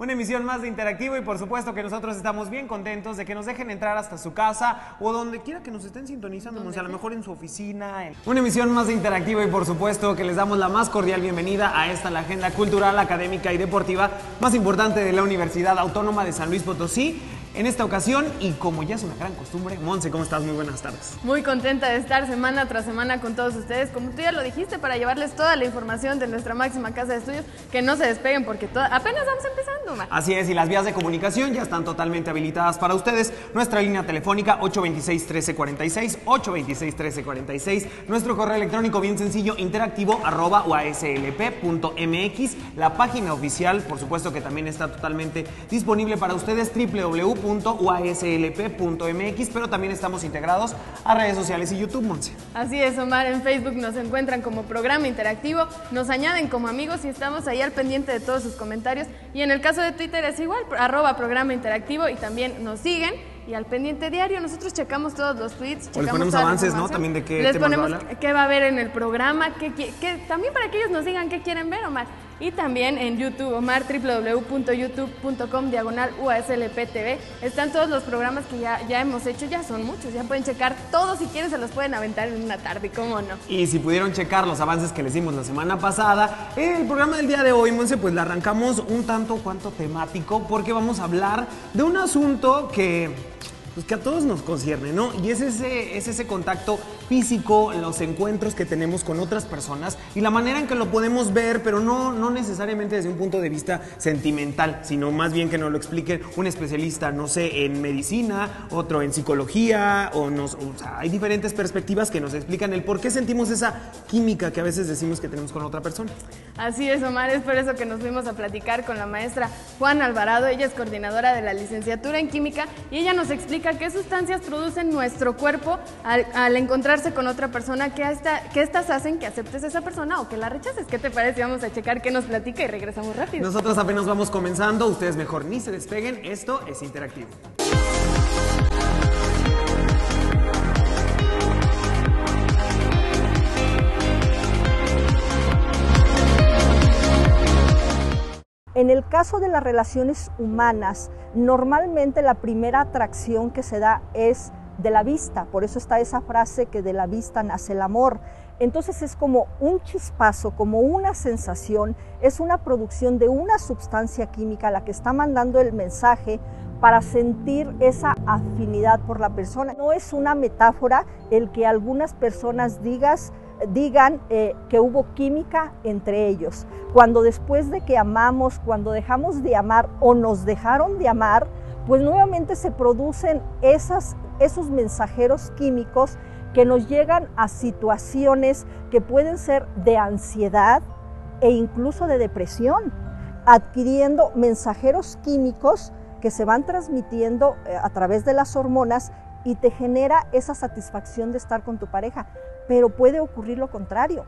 Una emisión más de Interactivo y por supuesto que nosotros estamos bien contentos de que nos dejen entrar hasta su casa o donde quiera que nos estén sintonizando, a lo mejor en su oficina. Una emisión más de Interactivo y por supuesto que les damos la más cordial bienvenida a esta, la agenda cultural, académica y deportiva más importante de la Universidad Autónoma de San Luis Potosí. En esta ocasión, y como ya es una gran costumbre, Monse, ¿cómo estás? Muy buenas tardes. Muy contenta de estar semana tras semana con todos ustedes, como tú ya lo dijiste, para llevarles toda la información de nuestra máxima casa de estudios, que no se despeguen porque apenas vamos empezando, Omar. Así es, y las vías de comunicación ya están totalmente habilitadas para ustedes. Nuestra línea telefónica 826-1346, 826-1346, nuestro correo electrónico bien sencillo, interactivo@uaslp.mx, la página oficial, por supuesto que también está totalmente disponible para ustedes, www.uaslp.mx, pero también estamos integrados a redes sociales y YouTube, Monse. Así es, Omar, en Facebook nos encuentran como Programa Interactivo, nos añaden como amigos y estamos ahí al pendiente de todos sus comentarios, y en el caso de Twitter es igual, @Programa Interactivo, y también nos siguen y al pendiente diario. Nosotros checamos todos los tweets, o les ponemos avances, ¿no? También de qué les temas ponemos va a hablar. qué va a haber en el programa, también para que ellos nos digan qué quieren ver, Omar. Y también en YouTube, Omar, www.youtube.com/UASLPTV. Están todos los programas que ya hemos hecho, ya son muchos, ya pueden checar todos, si quieren se los pueden aventar en una tarde, ¿cómo no? Y si pudieron checar los avances que les dimos la semana pasada, el programa del día de hoy, Monse, pues la arrancamos un tanto cuanto temático, porque vamos a hablar de un asunto que a todos nos concierne, ¿no? Y es ese contacto físico, los encuentros que tenemos con otras personas y la manera en que lo podemos ver, pero no necesariamente desde un punto de vista sentimental, sino más bien que nos lo explique un especialista, no sé, en medicina, otro en psicología, o sea, hay diferentes perspectivas que nos explican el por qué sentimos esa química que a veces decimos que tenemos con otra persona. Así es, Omar, es por eso que nos fuimos a platicar con la maestra Juana Alvarado. Ella es coordinadora de la licenciatura en química y ella nos explica qué sustancias producen nuestro cuerpo al encontrarse con otra persona, que estas hacen que aceptes a esa persona o que la rechaces. ¿Qué te parece? Vamos a checar qué nos platica y regresamos rápido. Nosotros apenas vamos comenzando, ustedes mejor ni se despeguen, esto es Interactivo. En el caso de las relaciones humanas, normalmente la primera atracción que se da es de la vista, por eso está esa frase que de la vista nace el amor. Entonces es como un chispazo, como una sensación, es una producción de una sustancia química la que está mandando el mensaje para sentir esa afinidad por la persona. No es una metáfora el que algunas personas digan que hubo química entre ellos. Cuando después de que amamos, cuando dejamos de amar o nos dejaron de amar, pues nuevamente se producen esos mensajeros químicos que nos llegan a situaciones que pueden ser de ansiedad e incluso de depresión, adquiriendo mensajeros químicos que se van transmitiendo a través de las hormonas y te genera esa satisfacción de estar con tu pareja, pero puede ocurrir lo contrario.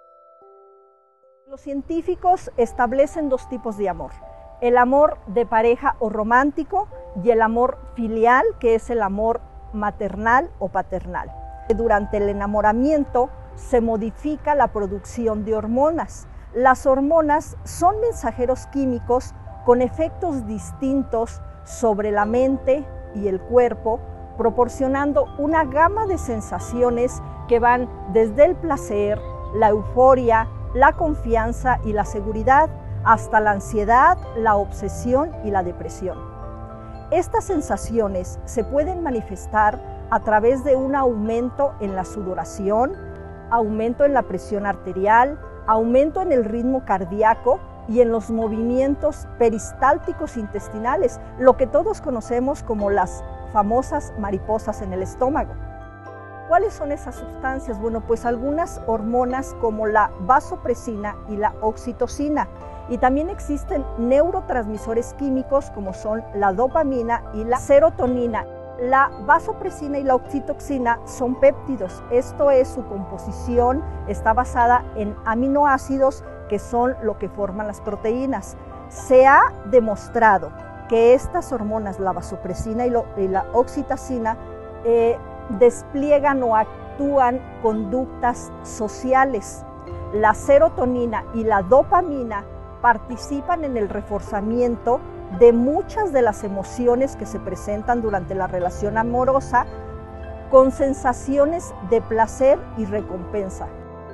Los científicos establecen dos tipos de amor: el amor de pareja o romántico y el amor filial, que es el amor maternal o paternal. Durante el enamoramiento se modifica la producción de hormonas. Las hormonas son mensajeros químicos con efectos distintos sobre la mente y el cuerpo, proporcionando una gama de sensaciones que van desde el placer, la euforia, la confianza y la seguridad, hasta la ansiedad, la obsesión y la depresión. Estas sensaciones se pueden manifestar a través de un aumento en la sudoración, aumento en la presión arterial, aumento en el ritmo cardíaco y en los movimientos peristálticos intestinales, lo que todos conocemos como las famosas mariposas en el estómago. ¿Cuáles son esas sustancias? Bueno, pues algunas hormonas como la vasopresina y la oxitocina. Y también existen neurotransmisores químicos como son la dopamina y la serotonina. La vasopresina y la oxitocina son péptidos, esto es, su composición está basada en aminoácidos que son lo que forman las proteínas. Se ha demostrado que estas hormonas, la vasopresina y la oxitocina, despliegan o actúan conductas sociales. La serotonina y la dopamina participan en el reforzamiento de muchas de las emociones que se presentan durante la relación amorosa con sensaciones de placer y recompensa.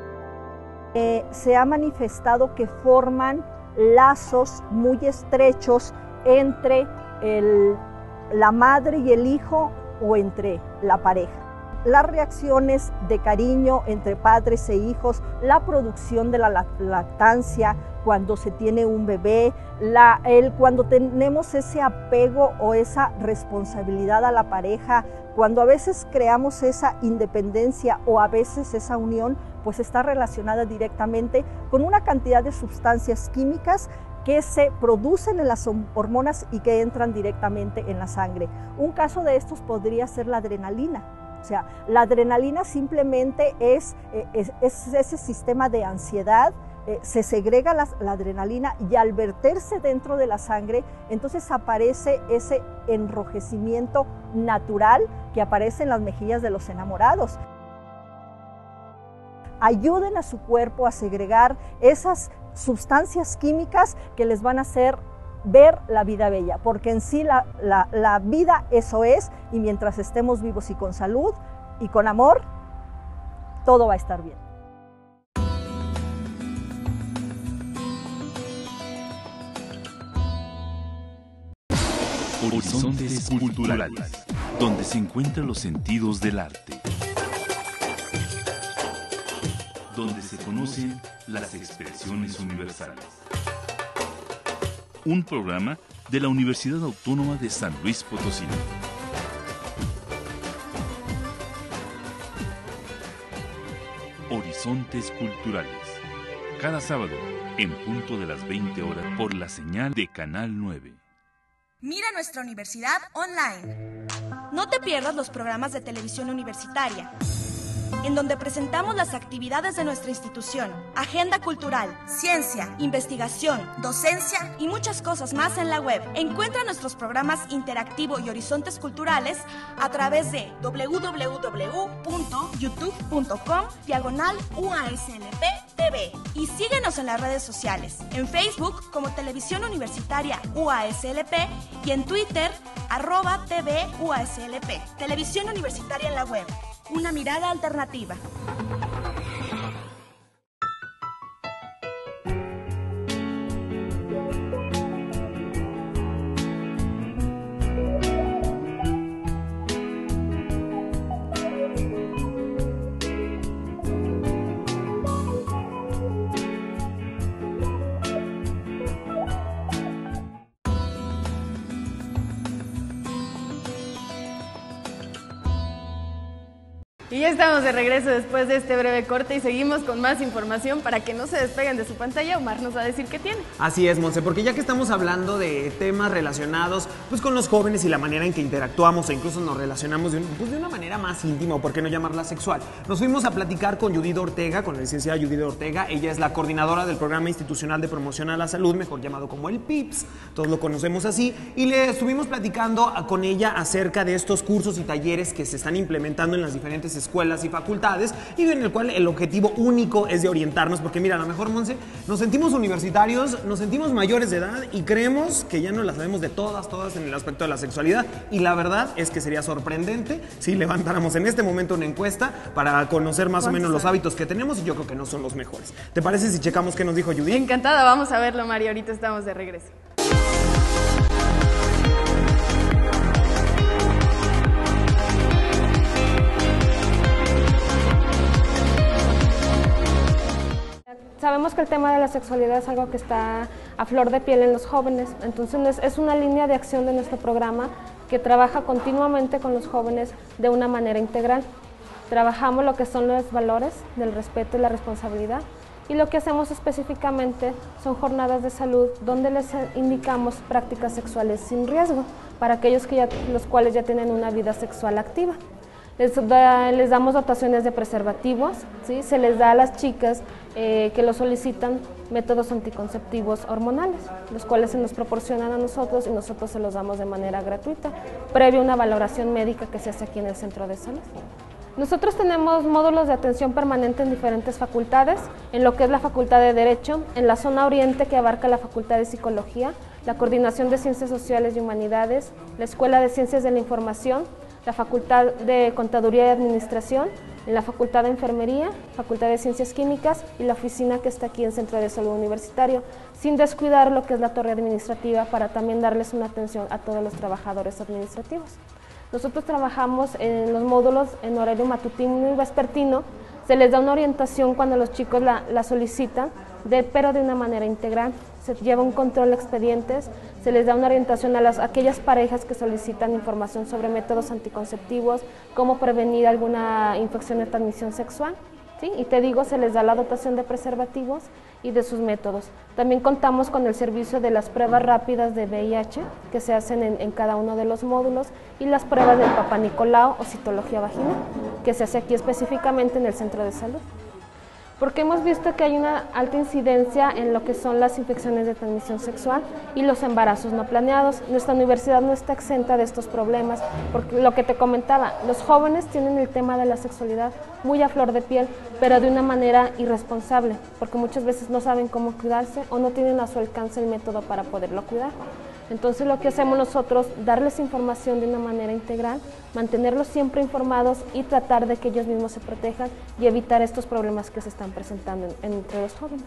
Se ha manifestado que forman lazos muy estrechos entre la madre y el hijo o entre la pareja. Las reacciones de cariño entre padres e hijos, la producción de la lactancia cuando se tiene un bebé, cuando tenemos ese apego o esa responsabilidad a la pareja, cuando a veces creamos esa independencia o a veces esa unión, pues está relacionada directamente con una cantidad de sustancias químicas que se producen en las hormonas y que entran directamente en la sangre. Un caso de estos podría ser la adrenalina. O sea, la adrenalina simplemente es ese sistema de ansiedad, se segrega la adrenalina y al verterse dentro de la sangre, entonces aparece ese enrojecimiento natural que aparece en las mejillas de los enamorados. Ayuden a su cuerpo a segregar esas sustancias químicas que les van a hacer ver la vida bella, porque en sí la vida eso es, y mientras estemos vivos y con salud y con amor, todo va a estar bien. Horizontes culturales, donde se encuentran los sentidos del arte, donde se conocen las expresiones universales. Un programa de la Universidad Autónoma de San Luis Potosí. Horizontes culturales. Cada sábado, en punto de las 20 horas, por la señal de Canal 9. Mira nuestra universidad online. No te pierdas los programas de televisión universitaria, en donde presentamos las actividades de nuestra institución, agenda cultural, ciencia, investigación, docencia y muchas cosas más en la web. Encuentra nuestros programas Interactivo y Horizontes Culturales a través de www.youtube.com/UASLP-TV y síguenos en las redes sociales, en Facebook como Televisión Universitaria UASLP y en Twitter @TV UASLP. Televisión Universitaria en la web. Una mirada alternativa. Y ya estamos de regreso después de este breve corte y seguimos con más información para que no se despeguen de su pantalla. Omar nos va a decir qué tiene. Así es, Monse, porque ya que estamos hablando de temas relacionados pues con los jóvenes y la manera en que interactuamos e incluso nos relacionamos de una manera más íntima, o por qué no llamarla sexual, nos fuimos a platicar con Judith Ortega, con la licenciada Judith Ortega. Ella es la coordinadora del Programa Institucional de Promoción a la Salud, mejor llamado como el PIPS, todos lo conocemos así, y le estuvimos platicando con ella acerca de estos cursos y talleres que se están implementando en las diferentes escuelas y facultades, y en el cual el objetivo único es de orientarnos, porque mira, a lo mejor, Monse, nos sentimos universitarios, nos sentimos mayores de edad y creemos que ya no las sabemos de todas en el aspecto de la sexualidad, y la verdad es que sería sorprendente si levantáramos en este momento una encuesta para conocer más o menos los hábitos que tenemos, y yo creo que no son los mejores. ¿Te parece si checamos qué nos dijo Judith? Encantada, vamos a verlo, Mario, ahorita estamos de regreso. Sabemos que el tema de la sexualidad es algo que está a flor de piel en los jóvenes, entonces es una línea de acción de nuestro programa que trabaja continuamente con los jóvenes de una manera integral. Trabajamos lo que son los valores del respeto y la responsabilidad, y lo que hacemos específicamente son jornadas de salud donde les indicamos prácticas sexuales sin riesgo para aquellos los cuales ya tienen una vida sexual activa. Les damos dotaciones de preservativos, ¿sí? Se les da a las chicas que lo solicitan métodos anticonceptivos hormonales, los cuales se nos proporcionan a nosotros y nosotros se los damos de manera gratuita, previo a una valoración médica que se hace aquí en el centro de salud. Nosotros tenemos módulos de atención permanente en diferentes facultades, en lo que es la Facultad de Derecho, en la zona oriente que abarca la Facultad de Psicología, la Coordinación de Ciencias Sociales y Humanidades, la Escuela de Ciencias de la Información, la Facultad de Contaduría y Administración, la Facultad de Enfermería, Facultad de Ciencias Químicas y la oficina que está aquí en Centro de Salud Universitario, sin descuidar lo que es la torre administrativa para también darles una atención a todos los trabajadores administrativos. Nosotros trabajamos en los módulos en horario matutino y vespertino, se les da una orientación cuando los chicos la solicitan, pero de una manera integral. Se lleva un control de expedientes, se les da una orientación a aquellas parejas que solicitan información sobre métodos anticonceptivos, cómo prevenir alguna infección de transmisión sexual, ¿sí? Y te digo, se les da la dotación de preservativos y de sus métodos. También contamos con el servicio de las pruebas rápidas de VIH que se hacen en cada uno de los módulos y las pruebas del Papá Nicolau o citología vaginal que se hace aquí específicamente en el centro de salud. Porque hemos visto que hay una alta incidencia en lo que son las infecciones de transmisión sexual y los embarazos no planeados. Nuestra universidad no está exenta de estos problemas, porque lo que te comentaba, los jóvenes tienen el tema de la sexualidad muy a flor de piel, pero de una manera irresponsable, porque muchas veces no saben cómo cuidarse o no tienen a su alcance el método para poderlo cuidar. Entonces lo que hacemos nosotros, darles información de una manera integral, mantenerlos siempre informados y tratar de que ellos mismos se protejan y evitar estos problemas que se están presentando entre los jóvenes.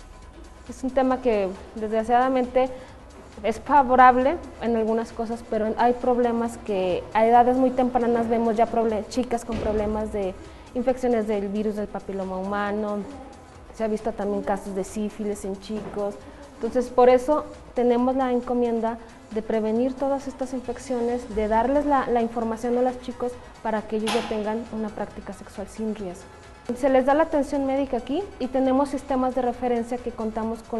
Es un tema que desgraciadamente es favorable en algunas cosas, pero hay problemas que a edades muy tempranas vemos ya chicas con problemas de infecciones del virus del papiloma humano, se ha visto también casos de sífilis en chicos. Entonces, por eso tenemos la encomienda de prevenir todas estas infecciones, de darles la información a los chicos para que ellos ya tengan una práctica sexual sin riesgo. Se les da la atención médica aquí y tenemos sistemas de referencia que contamos con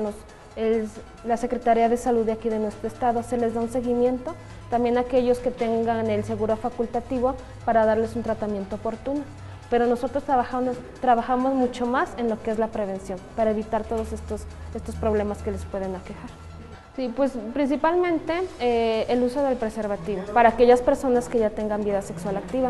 la Secretaría de Salud de aquí de nuestro estado. Se les da un seguimiento, también a aquellos que tengan el seguro facultativo para darles un tratamiento oportuno. Pero nosotros trabajamos mucho más en lo que es la prevención, para evitar todos estos problemas que les pueden aquejar. Sí, pues principalmente el uso del preservativo, para aquellas personas que ya tengan vida sexual activa.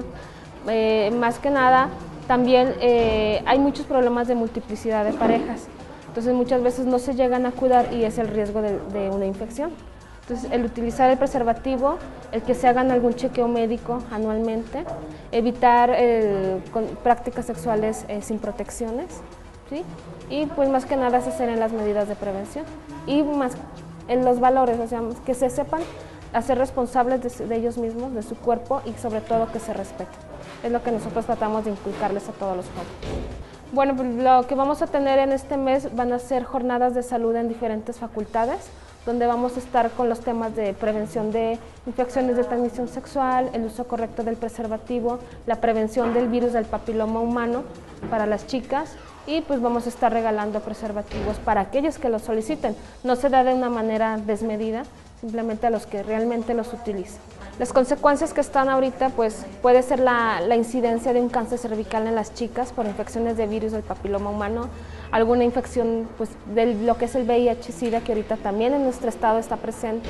Más que nada, también hay muchos problemas de multiplicidad de parejas, entonces muchas veces no se llegan a cuidar y es el riesgo de una infección. Entonces, el utilizar el preservativo, el que se hagan algún chequeo médico anualmente, evitar prácticas sexuales sin protecciones, ¿sí? Y pues más que nada se hacen en las medidas de prevención y más en los valores, o sea, que se sepan hacer responsables de ellos mismos, de su cuerpo y sobre todo que se respeten. Es lo que nosotros tratamos de inculcarles a todos los jóvenes. Bueno, pues lo que vamos a tener en este mes van a ser jornadas de salud en diferentes facultades, donde vamos a estar con los temas de prevención de infecciones de transmisión sexual, el uso correcto del preservativo, la prevención del virus del papiloma humano para las chicas y pues vamos a estar regalando preservativos para aquellos que los soliciten. No se da de una manera desmedida, simplemente a los que realmente los utilicen. Las consecuencias que están ahorita pues puede ser la incidencia de un cáncer cervical en las chicas por infecciones de virus del papiloma humano, alguna infección pues, de lo que es el VIH-Sida, que ahorita también en nuestro estado está presente.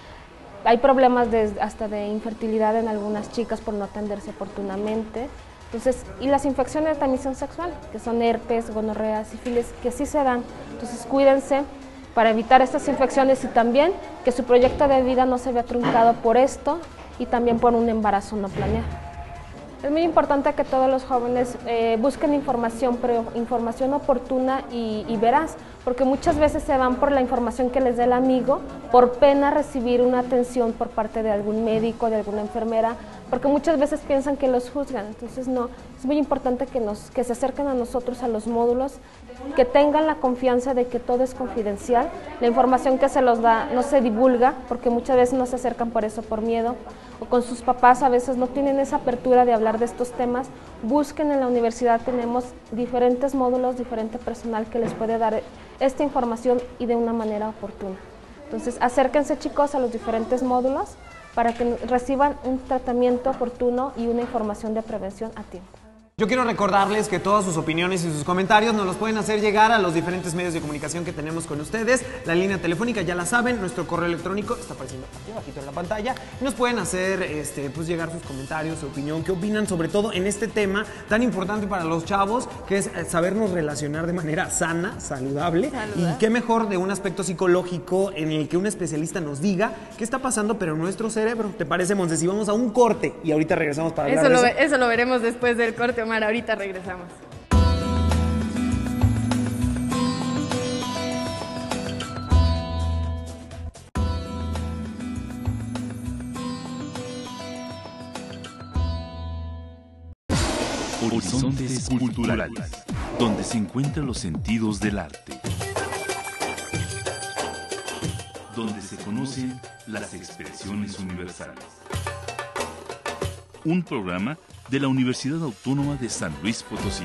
Hay problemas hasta de infertilidad en algunas chicas por no atenderse oportunamente. Entonces, y las infecciones de transmisión sexual, que son herpes, gonorrea, sífilis, que sí se dan. Entonces, cuídense para evitar estas infecciones y también que su proyecto de vida no se vea truncado por esto y también por un embarazo no planeado. Es muy importante que todos los jóvenes busquen información, pero información oportuna y veraz, porque muchas veces se van por la información que les dé el amigo, por pena recibir una atención por parte de algún médico, de alguna enfermera, porque muchas veces piensan que los juzgan. Entonces no, es muy importante que se acerquen a nosotros a los módulos, que tengan la confianza de que todo es confidencial, la información que se los da no se divulga, porque muchas veces no se acercan por eso, por miedo, o con sus papás a veces no tienen esa apertura de hablar de estos temas. Busquen en la universidad, tenemos diferentes módulos, diferente personal que les puede dar esta información y de una manera oportuna. Entonces acérquense chicos a los diferentes módulos para que reciban un tratamiento oportuno y una información de prevención a tiempo. Yo quiero recordarles que todas sus opiniones y sus comentarios nos los pueden hacer llegar a los diferentes medios de comunicación que tenemos con ustedes. La línea telefónica ya la saben, nuestro correo electrónico está apareciendo aquí abajito en la pantalla. Y nos pueden hacer pues llegar sus comentarios, su opinión, qué opinan sobre todo en este tema tan importante para los chavos, que es sabernos relacionar de manera sana, saludable. Y qué mejor de un aspecto psicológico en el que un especialista nos diga qué está pasando pero en nuestro cerebro. ¿Te parece, Monse? Si vamos a un corte y ahorita regresamos para hablar de eso. Eso lo veremos después del corte, Omar. Ahorita regresamos. Horizontes culturales, donde se encuentran los sentidos del arte, donde se conocen las expresiones universales. Un programa de la Universidad Autónoma de San Luis Potosí.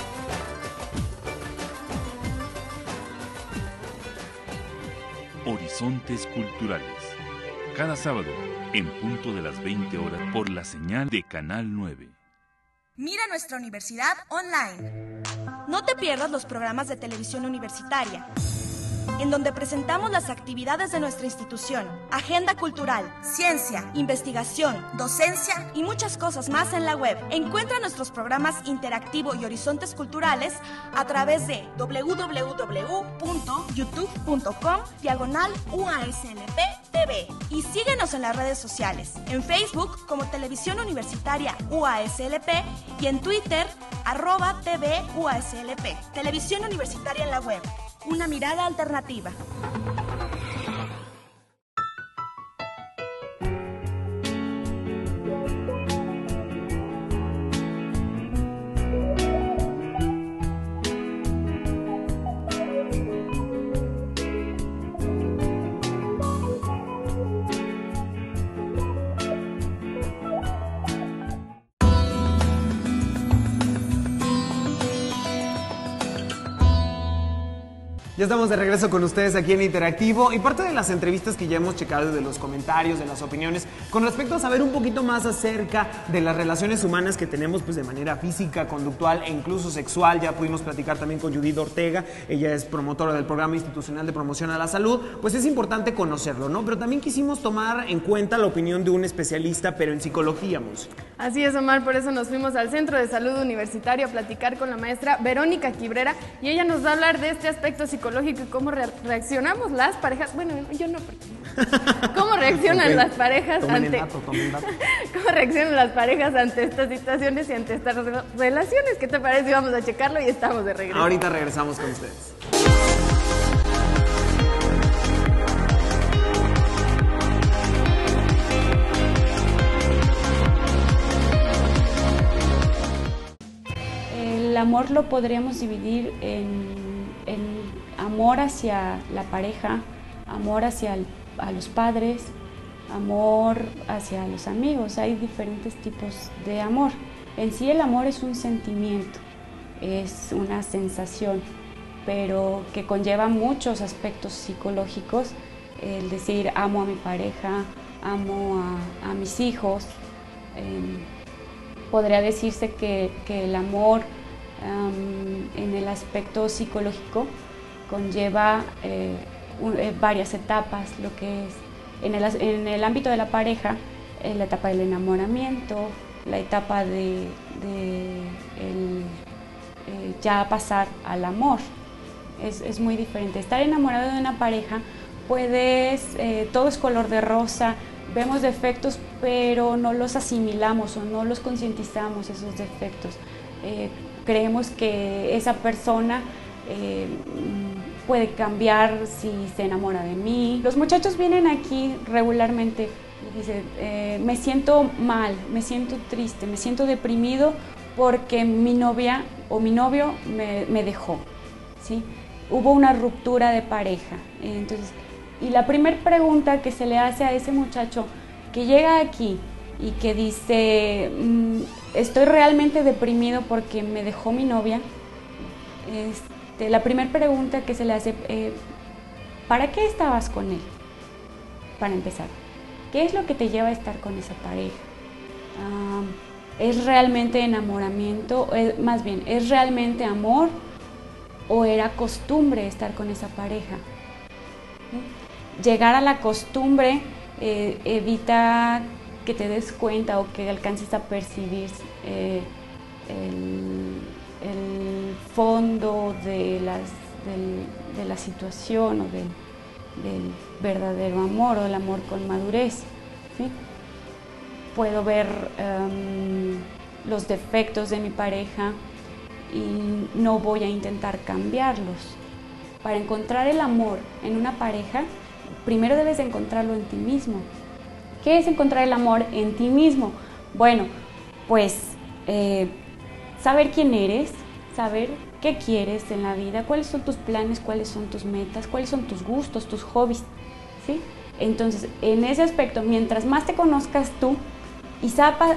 Horizontes culturales, cada sábado en punto de las 20 horas por la señal de Canal 9. Mira nuestra universidad online. No te pierdas los programas de televisión universitaria, en donde presentamos las actividades de nuestra institución, agenda cultural, ciencia, investigación, docencia y muchas cosas más en la web. Encuentra nuestros programas Interactivo y Horizontes Culturales a través de www.youtube.com/UASLP-TV y síguenos en las redes sociales, en Facebook como Televisión Universitaria UASLP y en Twitter @TV UASLP. Televisión Universitaria en la web. Una mirada alternativa. Ya estamos de regreso con ustedes aquí en Interactivo y parte de las entrevistas que ya hemos checado, de los comentarios, de las opiniones, con respecto a saber un poquito más acerca de las relaciones humanas que tenemos pues de manera física, conductual e incluso sexual. Ya pudimos platicar también con Judith Ortega, ella es promotora del Programa Institucional de Promoción a la Salud, pues es importante conocerlo, ¿no? Pero también quisimos tomar en cuenta la opinión de un especialista, pero en psicología, Monse. Así es, Omar, por eso nos fuimos al Centro de Salud Universitario a platicar con la maestra Verónica Quibrera y ella nos va a hablar de este aspecto psicológico y cómo reaccionamos las parejas. Bueno, yo no, porque ¿cómo reaccionan las parejas Tomen ante el dato. cómo reaccionan las parejas ante estas situaciones y ante estas relaciones? ¿Qué te parece? Vamos a checarlo y estamos de regreso. Ahorita regresamos con ustedes. El amor lo podríamos dividir en amor hacia la pareja, amor hacia a los padres, amor hacia los amigos. Hay diferentes tipos de amor. En sí el amor es un sentimiento, es una sensación, pero que conlleva muchos aspectos psicológicos. El decir amo a mi pareja, amo a mis hijos. Podría decirse que el amor en el aspecto psicológico conlleva varias etapas, lo que es en el ámbito de la pareja, la etapa del enamoramiento, la etapa de ya pasar al amor. Es muy diferente. Estar enamorado de una pareja, todo es color de rosa, vemos defectos, pero no los asimilamos o no los concientizamos, esos defectos. Creemos que esa persona puede cambiar si se enamora de mí. Los muchachos vienen aquí regularmente y dicen, me siento mal, me siento triste, me siento deprimido porque mi novia o mi novio me dejó, ¿sí? Hubo una ruptura de pareja. Entonces, y la primera pregunta que se le hace a ese muchacho que llega aquí y que dice, estoy realmente deprimido porque me dejó mi novia, la primera pregunta que se le hace, ¿para qué estabas con él? Para empezar, ¿qué es lo que te lleva a estar con esa pareja? ¿Es realmente enamoramiento? Más bien, ¿es realmente amor o era costumbre estar con esa pareja? Llegar a la costumbre evita que te des cuenta o que alcances a percibir el fondo de la situación o del verdadero amor o el amor con madurez, ¿sí? Puedo ver los defectos de mi pareja y no voy a intentar cambiarlos. Para encontrar el amor en una pareja, primero debes de encontrarlo en ti mismo. ¿Qué es encontrar el amor en ti mismo? Bueno, pues saber quién eres, saber qué quieres en la vida, cuáles son tus planes, cuáles son tus metas, cuáles son tus gustos, tus hobbies, ¿sí? Entonces, en ese aspecto, mientras más te conozcas tú y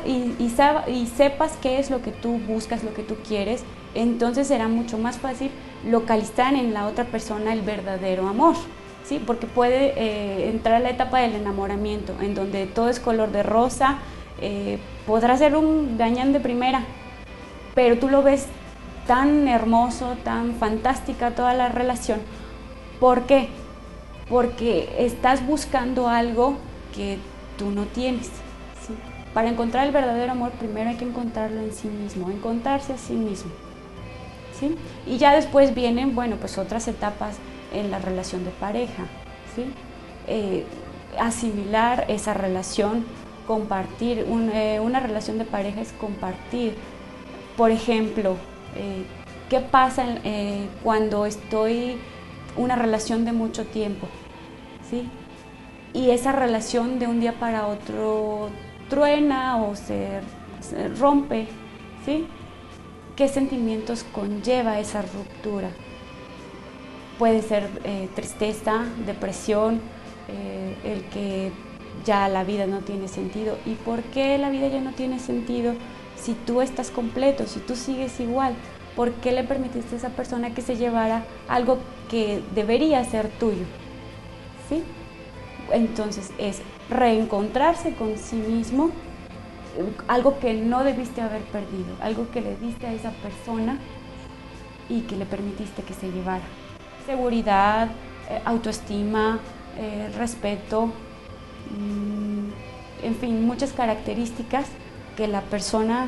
sepas qué es lo que tú buscas, lo que tú quieres, entonces será mucho más fácil localizar en la otra persona el verdadero amor, ¿sí? Porque puede entrar a la etapa del enamoramiento, en donde todo es color de rosa, podrá ser un gañán de primera, pero tú lo ves tan hermoso, tan fantástica toda la relación. ¿Por qué? Porque estás buscando algo que tú no tienes, ¿sí? Para encontrar el verdadero amor, primero hay que encontrarlo en sí mismo, encontrarse a sí mismo, ¿sí? Y ya después vienen, bueno, pues otras etapas en la relación de pareja, ¿sí? Asimilar esa relación, compartir. Una relación de pareja es compartir. Por ejemplo, ¿qué pasa cuando estoy una relación de mucho tiempo, ¿sí? Y esa relación de un día para otro truena o se rompe, ¿sí? ¿Qué sentimientos conlleva esa ruptura? Puede ser tristeza, depresión, el que ya la vida no tiene sentido. ¿Y por qué la vida ya no tiene sentido? Si tú estás completo, si tú sigues igual, ¿por qué le permitiste a esa persona que se llevara algo que debería ser tuyo? ¿Sí? Entonces es reencontrarse con sí mismo, algo que no debiste haber perdido, algo que le diste a esa persona y que le permitiste que se llevara. Seguridad, autoestima, respeto, en fin, muchas características que la persona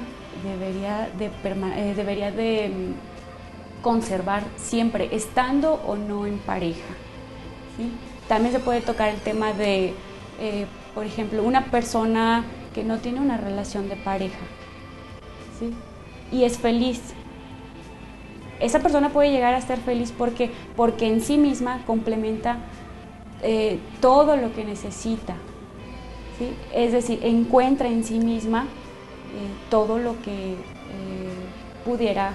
debería de conservar siempre, estando o no en pareja, ¿sí? También se puede tocar el tema de, por ejemplo, una persona que no tiene una relación de pareja, ¿sí? Y es feliz. Esa persona puede llegar a ser feliz porque en sí misma complementa todo lo que necesita, ¿sí? Es decir, encuentra en sí misma todo lo que pudiera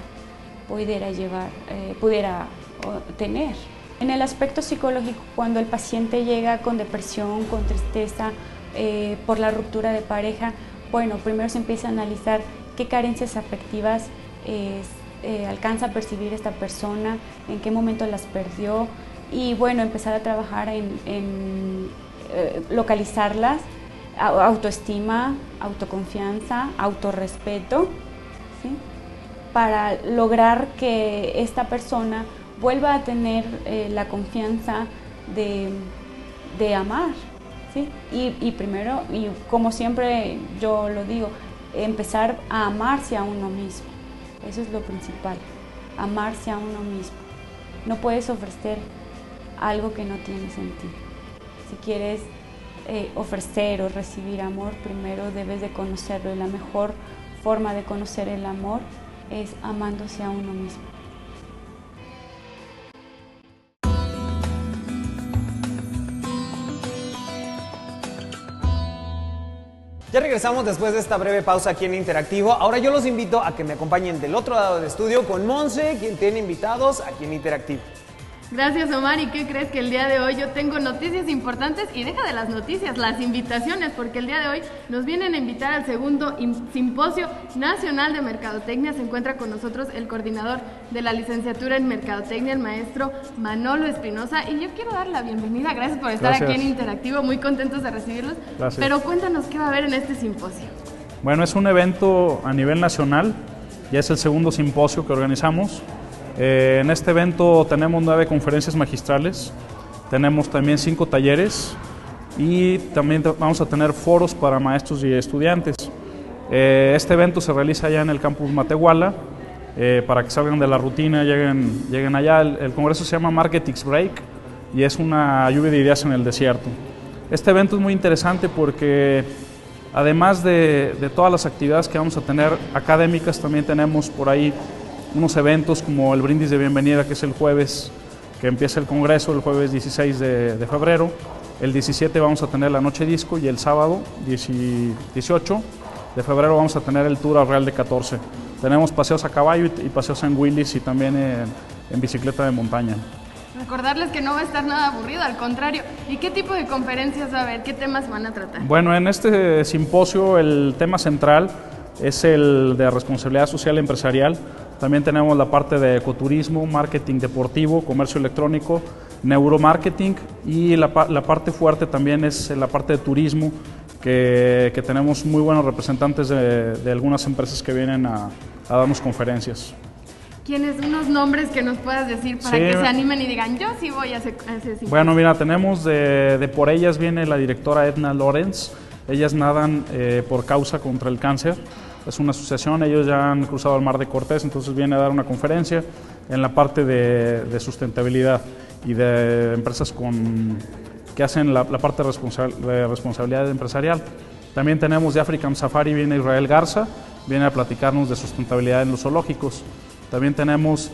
tener. En el aspecto psicológico, cuando el paciente llega con depresión, con tristeza, por la ruptura de pareja, bueno, primero se empieza a analizar qué carencias afectivas alcanza a percibir esta persona, en qué momento las perdió, y bueno, empezar a trabajar en localizarlas. Autoestima, autoconfianza, autorrespeto, ¿sí? Para lograr que esta persona vuelva a tener la confianza de amar, ¿sí? Y primero, y como siempre yo lo digo, empezar a amarse a uno mismo. Eso es lo principal, amarse a uno mismo. No puedes ofrecer algo que no tienes en ti. Si quieres ofrecer o recibir amor, primero debes de conocerlo, y la mejor forma de conocer el amor es amándose a uno mismo. Ya regresamos después de esta breve pausa aquí en Interactivo. Ahora yo los invito a que me acompañen del otro lado del estudio con Monse, quien tiene invitados aquí en Interactivo. Gracias, Omar. ¿Y qué crees? Que el día de hoy yo tengo noticias importantes, y deja de las noticias, las invitaciones, porque el día de hoy nos vienen a invitar al segundo Simposio Nacional de Mercadotecnia. Se encuentra con nosotros el coordinador de la licenciatura en Mercadotecnia, el maestro Manolo Espinosa, y yo quiero dar la bienvenida. Gracias por estar aquí en Interactivo, muy contentos de recibirlos. Gracias. Pero cuéntanos qué va a haber en este simposio. Bueno, es un evento a nivel nacional, ya es el segundo simposio que organizamos. En este evento tenemos 9 conferencias magistrales, tenemos también 5 talleres y también vamos a tener foros para maestros y estudiantes. Este evento se realiza allá en el campus Matehuala, para que salgan de la rutina, lleguen allá. El congreso se llama Marketix Break y es una lluvia de ideas en el desierto. Este evento es muy interesante porque además de todas las actividades que vamos a tener académicas, también tenemos por ahí unos eventos como el brindis de bienvenida, que es el jueves que empieza el congreso, el jueves 16 de febrero. El 17 vamos a tener la noche disco y el sábado 18 de febrero vamos a tener el tour al Real de 14. Tenemos paseos a caballo y paseos en Willis y también en bicicleta de montaña. Recordarles que no va a estar nada aburrido, al contrario. ¿Y qué tipo de conferencias va a haber? ¿Qué temas van a tratar? Bueno, en este simposio el tema central es el de responsabilidad social empresarial. También tenemos la parte de ecoturismo, marketing deportivo, comercio electrónico, neuromarketing y la parte fuerte también es la parte de turismo, que tenemos muy buenos representantes de algunas empresas que vienen a darnos conferencias. ¿Quiénes? Unos nombres que nos puedas decir para que se animen y digan, yo sí voy a ese simposio. Bueno, mira, tenemos de Por Ellas viene la directora Edna Lorenz. Ellas nadan por causa contra el cáncer. Es una asociación, ellos ya han cruzado el Mar de Cortés, entonces viene a dar una conferencia en la parte de sustentabilidad y de empresas que hacen la parte de responsabilidad empresarial. También tenemos de African Safari, viene Israel Garza, viene a platicarnos de sustentabilidad en los zoológicos. También tenemos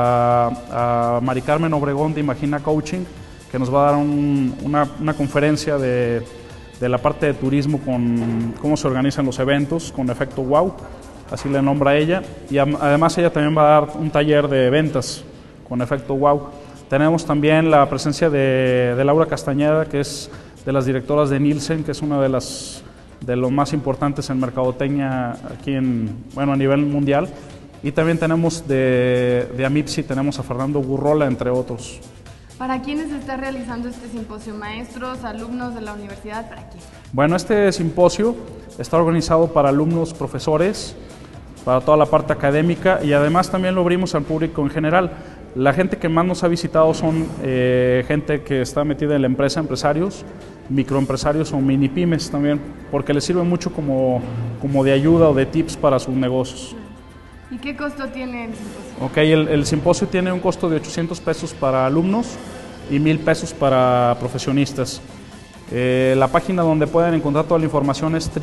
a Mari Carmen Obregón de Imagina Coaching, que nos va a dar una conferencia de la parte de turismo, con cómo se organizan los eventos, con efecto wow, así le nombra ella. Y además ella también va a dar un taller de ventas con efecto wow. Tenemos también la presencia de Laura Castañeda, que es de las directoras de Nielsen, que es una de los más importantes en mercadotecnia aquí a nivel mundial. Y también tenemos de Amipsi, tenemos a Fernando Gurrola, entre otros. ¿Para quiénes se está realizando este simposio? ¿Maestros, alumnos de la universidad? ¿Para quién? Bueno, este simposio está organizado para alumnos, profesores, para toda la parte académica y además también lo abrimos al público en general. La gente que más nos ha visitado son gente que está metida en la empresa, empresarios, microempresarios o mini pymes también, porque les sirve mucho como de ayuda o de tips para sus negocios. ¿Y qué costo tiene el simposio? Ok, el simposio tiene un costo de 800 pesos para alumnos y 1,000 pesos para profesionistas. La página donde pueden encontrar toda la información es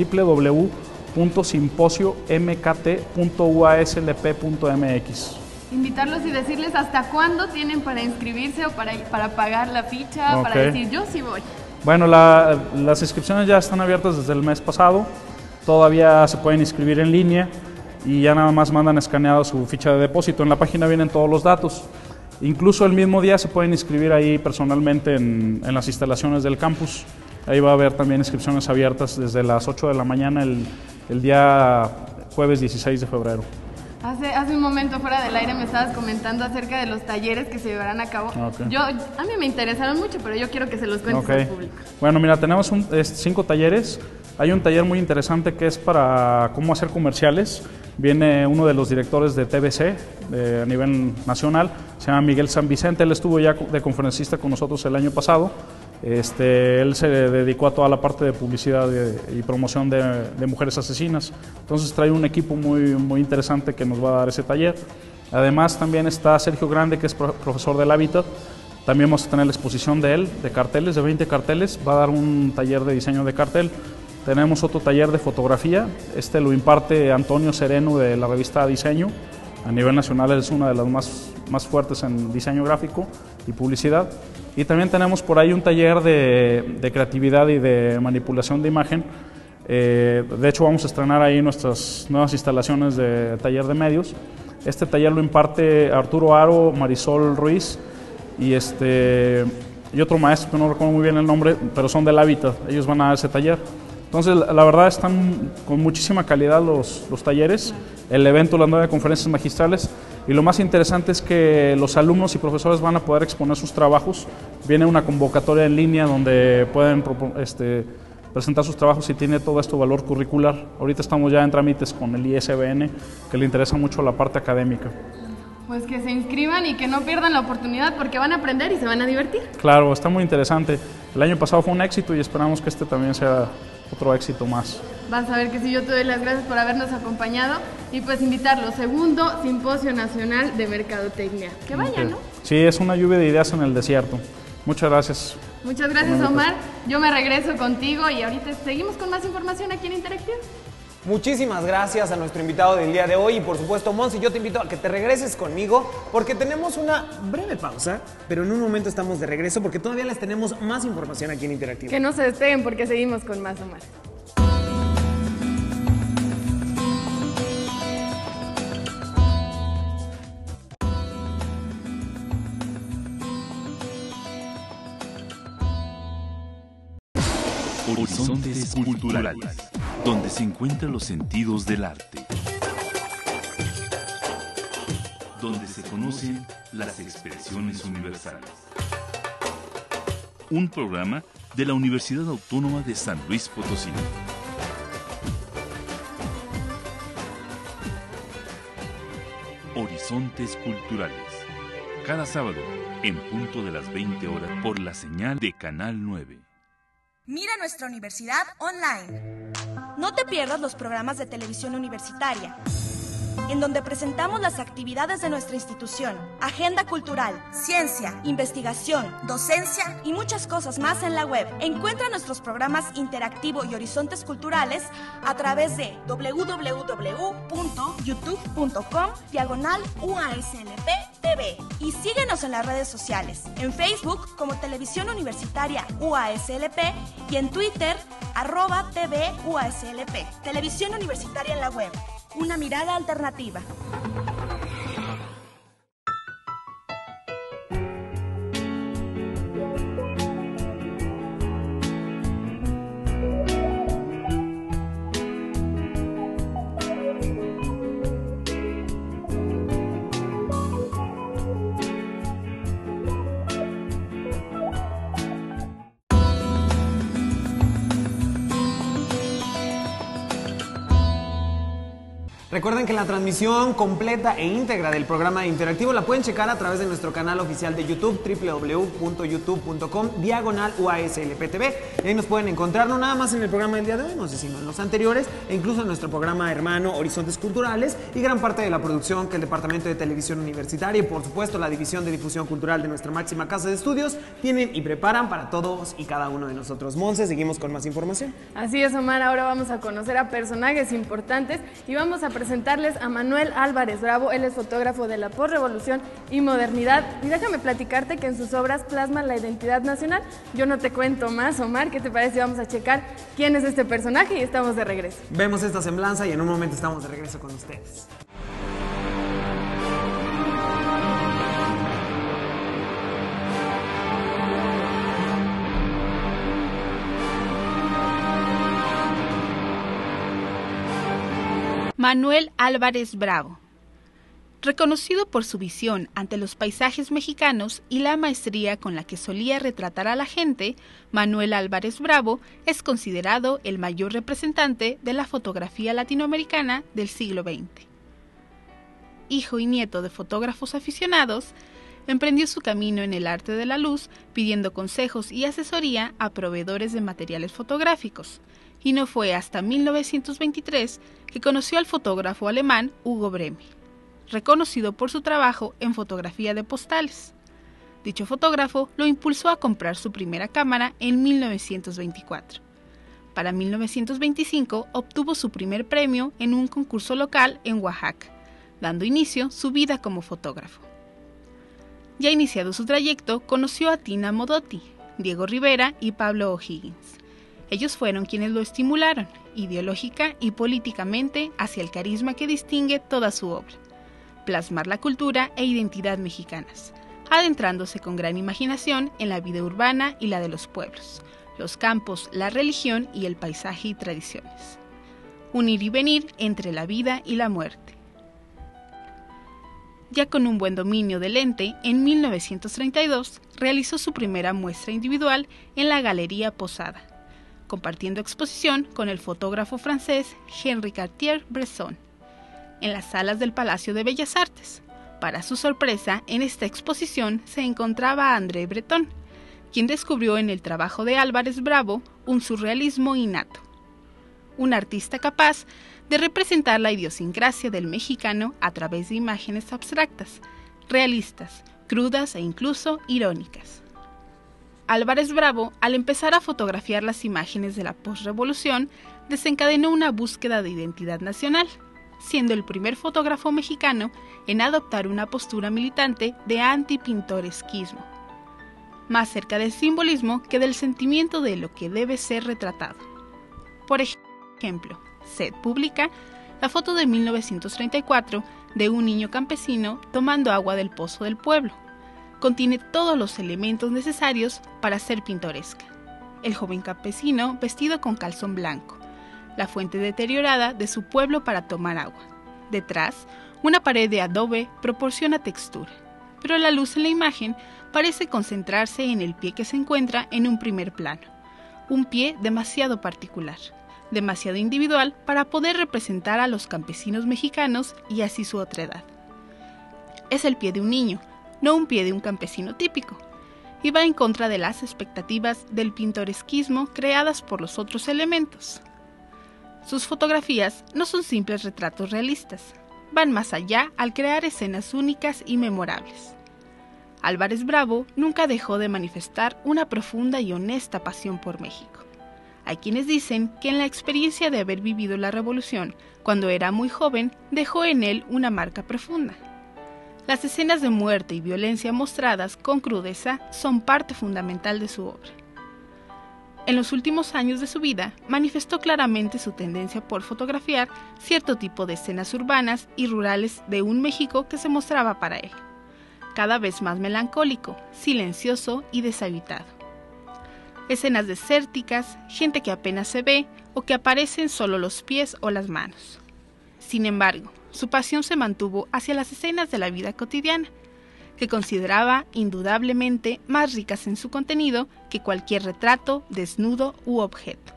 www.simposiomkt.uaslp.mx. Invitarlos y decirles hasta cuándo tienen para inscribirse o para pagar la ficha, para decir yo sí voy. Bueno, las inscripciones ya están abiertas desde el mes pasado, todavía se pueden inscribir en línea y ya nada más mandan escaneado su ficha de depósito. En la página vienen todos los datos. Incluso el mismo día se pueden inscribir ahí personalmente en las instalaciones del campus. Ahí va a haber también inscripciones abiertas desde las 8 de la mañana el día jueves 16 de febrero. Hace un momento fuera del aire me estabas comentando acerca de los talleres que se llevarán a cabo. Okay. A mí me interesaron mucho, pero yo quiero que se los cuentes al público. Bueno, mira, tenemos 5 talleres. Hay un taller muy interesante que es para cómo hacer comerciales. Viene uno de los directores de TBC a nivel nacional, se llama Miguel San Vicente. Él estuvo ya de conferencista con nosotros el año pasado. Él se dedicó a toda la parte de publicidad y promoción de mujeres asesinas. Entonces trae un equipo muy interesante que nos va a dar ese taller. Además también está Sergio Grande, que es profesor del Hábitat. También vamos a tener la exposición de él, de carteles, de 20 carteles. Va a dar un taller de diseño de cartel. Tenemos otro taller de fotografía, lo imparte Antonio Sereno de la revista Diseño. A nivel nacional es una de las más fuertes en diseño gráfico y publicidad. Y también tenemos por ahí un taller de creatividad y de manipulación de imagen. De hecho vamos a estrenar ahí nuestras nuevas instalaciones de taller de medios. Este taller lo imparte Arturo Aro, Marisol Ruiz y otro maestro que no recuerdo muy bien el nombre, pero son del Hábitat, ellos van a dar ese taller. Entonces, la verdad están con muchísima calidad los talleres, el evento, las 9 conferencias magistrales, y lo más interesante es que los alumnos y profesores van a poder exponer sus trabajos. Viene una convocatoria en línea donde pueden presentar sus trabajos y tiene todo esto valor curricular. Ahorita estamos ya en trámites con el ISBN, que le interesa mucho la parte académica. Pues que se inscriban y que no pierdan la oportunidad porque van a aprender y se van a divertir. Claro, está muy interesante. El año pasado fue un éxito y esperamos que este también sea otro éxito más. Vas a ver que sí, yo te doy las gracias por habernos acompañado y pues invitarlo, segundo Simposio Nacional de Mercadotecnia. Que vayan, ¿no? Sí, es una lluvia de ideas en el desierto. Muchas gracias. Muchas gracias, Omar. Yo me regreso contigo y ahorita seguimos con más información aquí en Interactivo. Muchísimas gracias a nuestro invitado del día de hoy y por supuesto, Monse, yo te invito a que te regreses conmigo porque tenemos una breve pausa, pero en un momento estamos de regreso porque todavía les tenemos más información aquí en Interactivo. Que no se despeguen porque seguimos con más, Omar. Horizontes culturales, donde se encuentran los sentidos del arte, donde se conocen las expresiones universales. Un programa de la Universidad Autónoma de San Luis Potosí. Horizontes culturales, cada sábado en punto de las 20 horas por la señal de Canal 9. Mira nuestra universidad online. No te pierdas los programas de televisión universitaria, en donde presentamos las actividades de nuestra institución, agenda cultural, ciencia, investigación, docencia y muchas cosas más en la web. Encuentra nuestros programas Interactivo y Horizontes Culturales a través de www.youtube.com/UASLP-TV y síguenos en las redes sociales, en Facebook como Televisión Universitaria UASLP y en Twitter @TV UASLP. Televisión Universitaria en la web. Una mirada alternativa. Recuerden que la transmisión completa e íntegra del programa Interactivo la pueden checar a través de nuestro canal oficial de YouTube, www.youtube.com/UASLPTV. Y ahí nos pueden encontrar no nada más en el programa del día de hoy, no sé, sino en los anteriores, e incluso en nuestro programa hermano Horizontes Culturales y gran parte de la producción que el Departamento de Televisión Universitaria y por supuesto la División de Difusión Cultural de nuestra máxima casa de estudios tienen y preparan para todos y cada uno de nosotros. Monse, seguimos con más información. Así es, Omar, ahora vamos a conocer a personajes importantes y vamos a presentarles a Manuel Álvarez Bravo. Él es fotógrafo de la posrevolución y modernidad y déjame platicarte que en sus obras plasma la identidad nacional. Yo no te cuento más, Omar, ¿qué te parece? Vamos a checar quién es este personaje y estamos de regreso. Vemos esta semblanza y en un momento estamos de regreso con ustedes. Manuel Álvarez Bravo. Reconocido por su visión ante los paisajes mexicanos y la maestría con la que solía retratar a la gente, Manuel Álvarez Bravo es considerado el mayor representante de la fotografía latinoamericana del siglo XX. Hijo y nieto de fotógrafos aficionados, emprendió su camino en el arte de la luz pidiendo consejos y asesoría a proveedores de materiales fotográficos, y no fue hasta 1923 que conoció al fotógrafo alemán Hugo Breme, reconocido por su trabajo en fotografía de postales. Dicho fotógrafo lo impulsó a comprar su primera cámara en 1924. Para 1925 obtuvo su primer premio en un concurso local en Oaxaca, dando inicio su vida como fotógrafo. Ya iniciado su trayecto, conoció a Tina Modotti, Diego Rivera y Pablo O'Higgins. Ellos fueron quienes lo estimularon, ideológica y políticamente, hacia el carisma que distingue toda su obra: plasmar la cultura e identidad mexicanas, adentrándose con gran imaginación en la vida urbana y la de los pueblos, los campos, la religión y el paisaje y tradiciones. Un ir y venir entre la vida y la muerte. Ya con un buen dominio del lente, en 1932 realizó su primera muestra individual en la Galería Posada, compartiendo exposición con el fotógrafo francés Henri Cartier-Bresson en las salas del Palacio de Bellas Artes. Para su sorpresa, en esta exposición se encontraba André Breton, quien descubrió en el trabajo de Álvarez Bravo un surrealismo innato. Un artista capaz de representar la idiosincrasia del mexicano a través de imágenes abstractas, realistas, crudas e incluso irónicas. Álvarez Bravo, al empezar a fotografiar las imágenes de la posrevolución, desencadenó una búsqueda de identidad nacional, siendo el primer fotógrafo mexicano en adoptar una postura militante de antipintoresquismo, más cerca del simbolismo que del sentimiento de lo que debe ser retratado. Por ejemplo, Sed publica la foto de 1934 de un niño campesino tomando agua del pozo del pueblo. Contiene todos los elementos necesarios para ser pintoresca. El joven campesino vestido con calzón blanco, la fuente deteriorada de su pueblo para tomar agua. Detrás, una pared de adobe proporciona textura, pero la luz en la imagen parece concentrarse en el pie que se encuentra en un primer plano. Un pie demasiado particular, demasiado individual para poder representar a los campesinos mexicanos y así su otredad. Es el pie de un niño, no un pie de un campesino típico, y va en contra de las expectativas del pintoresquismo creadas por los otros elementos. Sus fotografías no son simples retratos realistas, van más allá al crear escenas únicas y memorables. Álvarez Bravo nunca dejó de manifestar una profunda y honesta pasión por México. Hay quienes dicen que en la experiencia de haber vivido la revolución cuando era muy joven dejó en él una marca profunda. Las escenas de muerte y violencia mostradas con crudeza son parte fundamental de su obra. En los últimos años de su vida, manifestó claramente su tendencia por fotografiar cierto tipo de escenas urbanas y rurales de un México que se mostraba para él, cada vez más melancólico, silencioso y deshabitado. Escenas desérticas, gente que apenas se ve o que aparecen solo los pies o las manos. Sin embargo, su pasión se mantuvo hacia las escenas de la vida cotidiana, que consideraba indudablemente más ricas en su contenido que cualquier retrato, desnudo u objeto.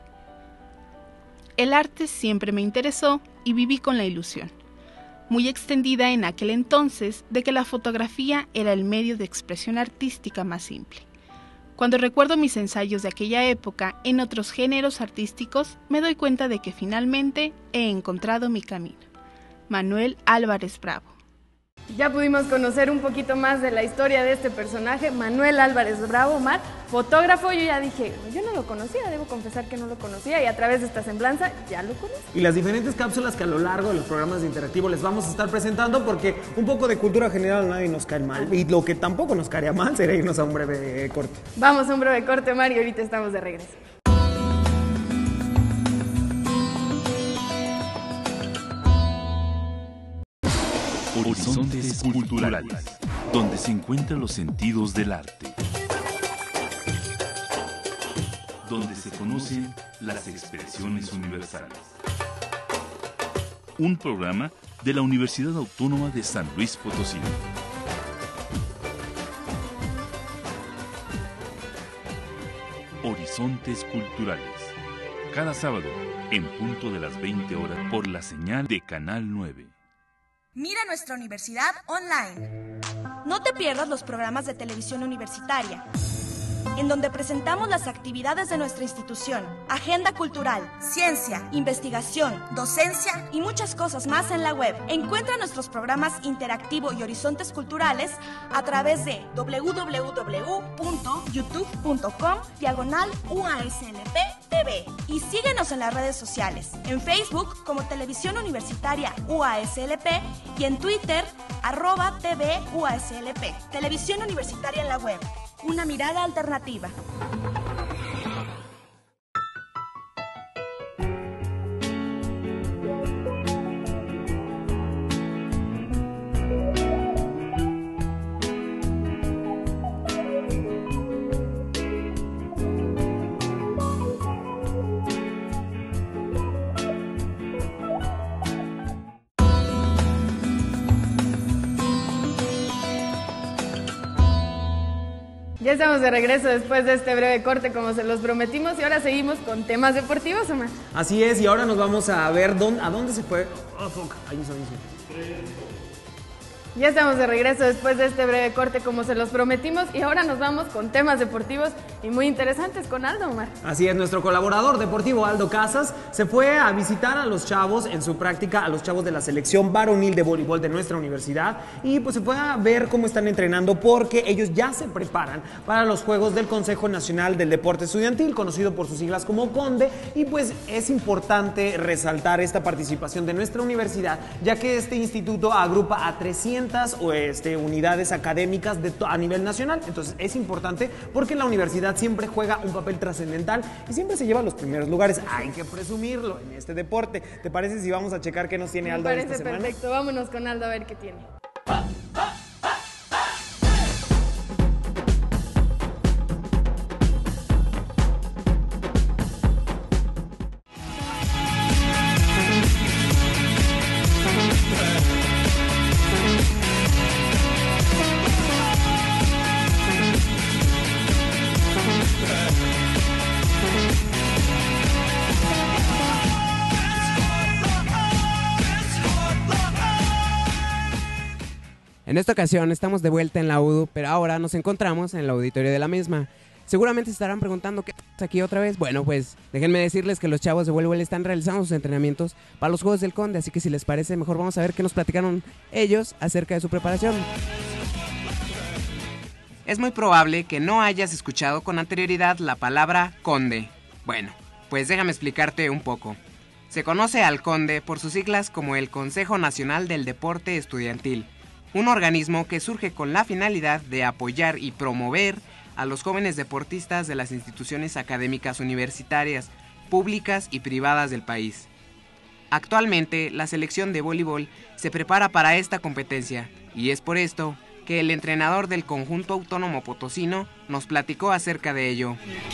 El arte siempre me interesó y viví con la ilusión, muy extendida en aquel entonces, de que la fotografía era el medio de expresión artística más simple. Cuando recuerdo mis ensayos de aquella época en otros géneros artísticos, me doy cuenta de que finalmente he encontrado mi camino. Manuel Álvarez Bravo. Ya pudimos conocer un poquito más de la historia de este personaje, Manuel Álvarez Bravo, Mar, fotógrafo. Yo ya dije, yo no lo conocía, debo confesar que no lo conocía, y a través de esta semblanza ya lo conozco. Y las diferentes cápsulas que a lo largo de los programas de Interactivo les vamos a estar presentando, porque un poco de cultura general a nadie nos cae mal, y lo que tampoco nos caería mal sería irnos a un breve corte. Vamos a un breve corte, Mar, y ahorita estamos de regreso. Horizontes culturales, donde se encuentran los sentidos del arte, donde se conocen las expresiones universales. Un programa de la Universidad Autónoma de San Luis Potosí. Horizontes culturales, cada sábado en punto de las 20 horas por la señal de Canal 9. Mira nuestra universidad online. No te pierdas los programas de televisión universitaria, en donde presentamos las actividades de nuestra institución, agenda cultural, ciencia, investigación, docencia y muchas cosas más en la web. Encuentra nuestros programas Interactivo y Horizontes Culturales a través de www.youtube.com/UASLP-TV y síguenos en las redes sociales, en Facebook como Televisión Universitaria UASLP y en Twitter @TV UASLP. Televisión Universitaria en la web. Una mirada alternativa. Ya estamos de regreso después de este breve corte, como se los prometimos, y ahora seguimos con temas deportivos, Omar. Así es, y ahora nos vamos a ver a dónde se fue. Oh, fuck. Ahí está. Ya estamos de regreso después de este breve corte, como se los prometimos, y ahora nos vamos con temas deportivos y muy interesantes con Aldo, Omar. Así es, nuestro colaborador deportivo Aldo Casas se fue a visitar a los chavos en su práctica, a los chavos de la selección varonil de voleibol de nuestra universidad, y pues se fue a ver cómo están entrenando, porque ellos ya se preparan para los Juegos del Consejo Nacional del Deporte Estudiantil, conocido por sus siglas como CONDE, y pues es importante resaltar esta participación de nuestra universidad, ya que este instituto agrupa a 300 unidades académicas a nivel nacional. Entonces es importante porque la universidad siempre juega un papel trascendental y siempre se lleva a los primeros lugares. Hay que presumirlo en este deporte. ¿Te parece si vamos a checar qué nos tiene Aldo esta semana? Me parece perfecto. Vámonos con Aldo a ver qué tiene. En esta ocasión estamos de vuelta en la UDU, pero ahora nos encontramos en el auditorio de la misma. Seguramente se estarán preguntando qué pasa aquí otra vez. Bueno, pues déjenme decirles que los chavos de voleibol están realizando sus entrenamientos para los Juegos del Conde, así que si les parece, mejor vamos a ver qué nos platicaron ellos acerca de su preparación. Es muy probable que no hayas escuchado con anterioridad la palabra Conde. Bueno, pues déjame explicarte un poco. Se conoce al Conde por sus siglas como el Consejo Nacional del Deporte Estudiantil, un organismo que surge con la finalidad de apoyar y promover a los jóvenes deportistas de las instituciones académicas universitarias, públicas y privadas del país. Actualmente, la selección de voleibol se prepara para esta competencia, y es por esto que el entrenador del conjunto autónomo potosino nos platicó acerca de ello.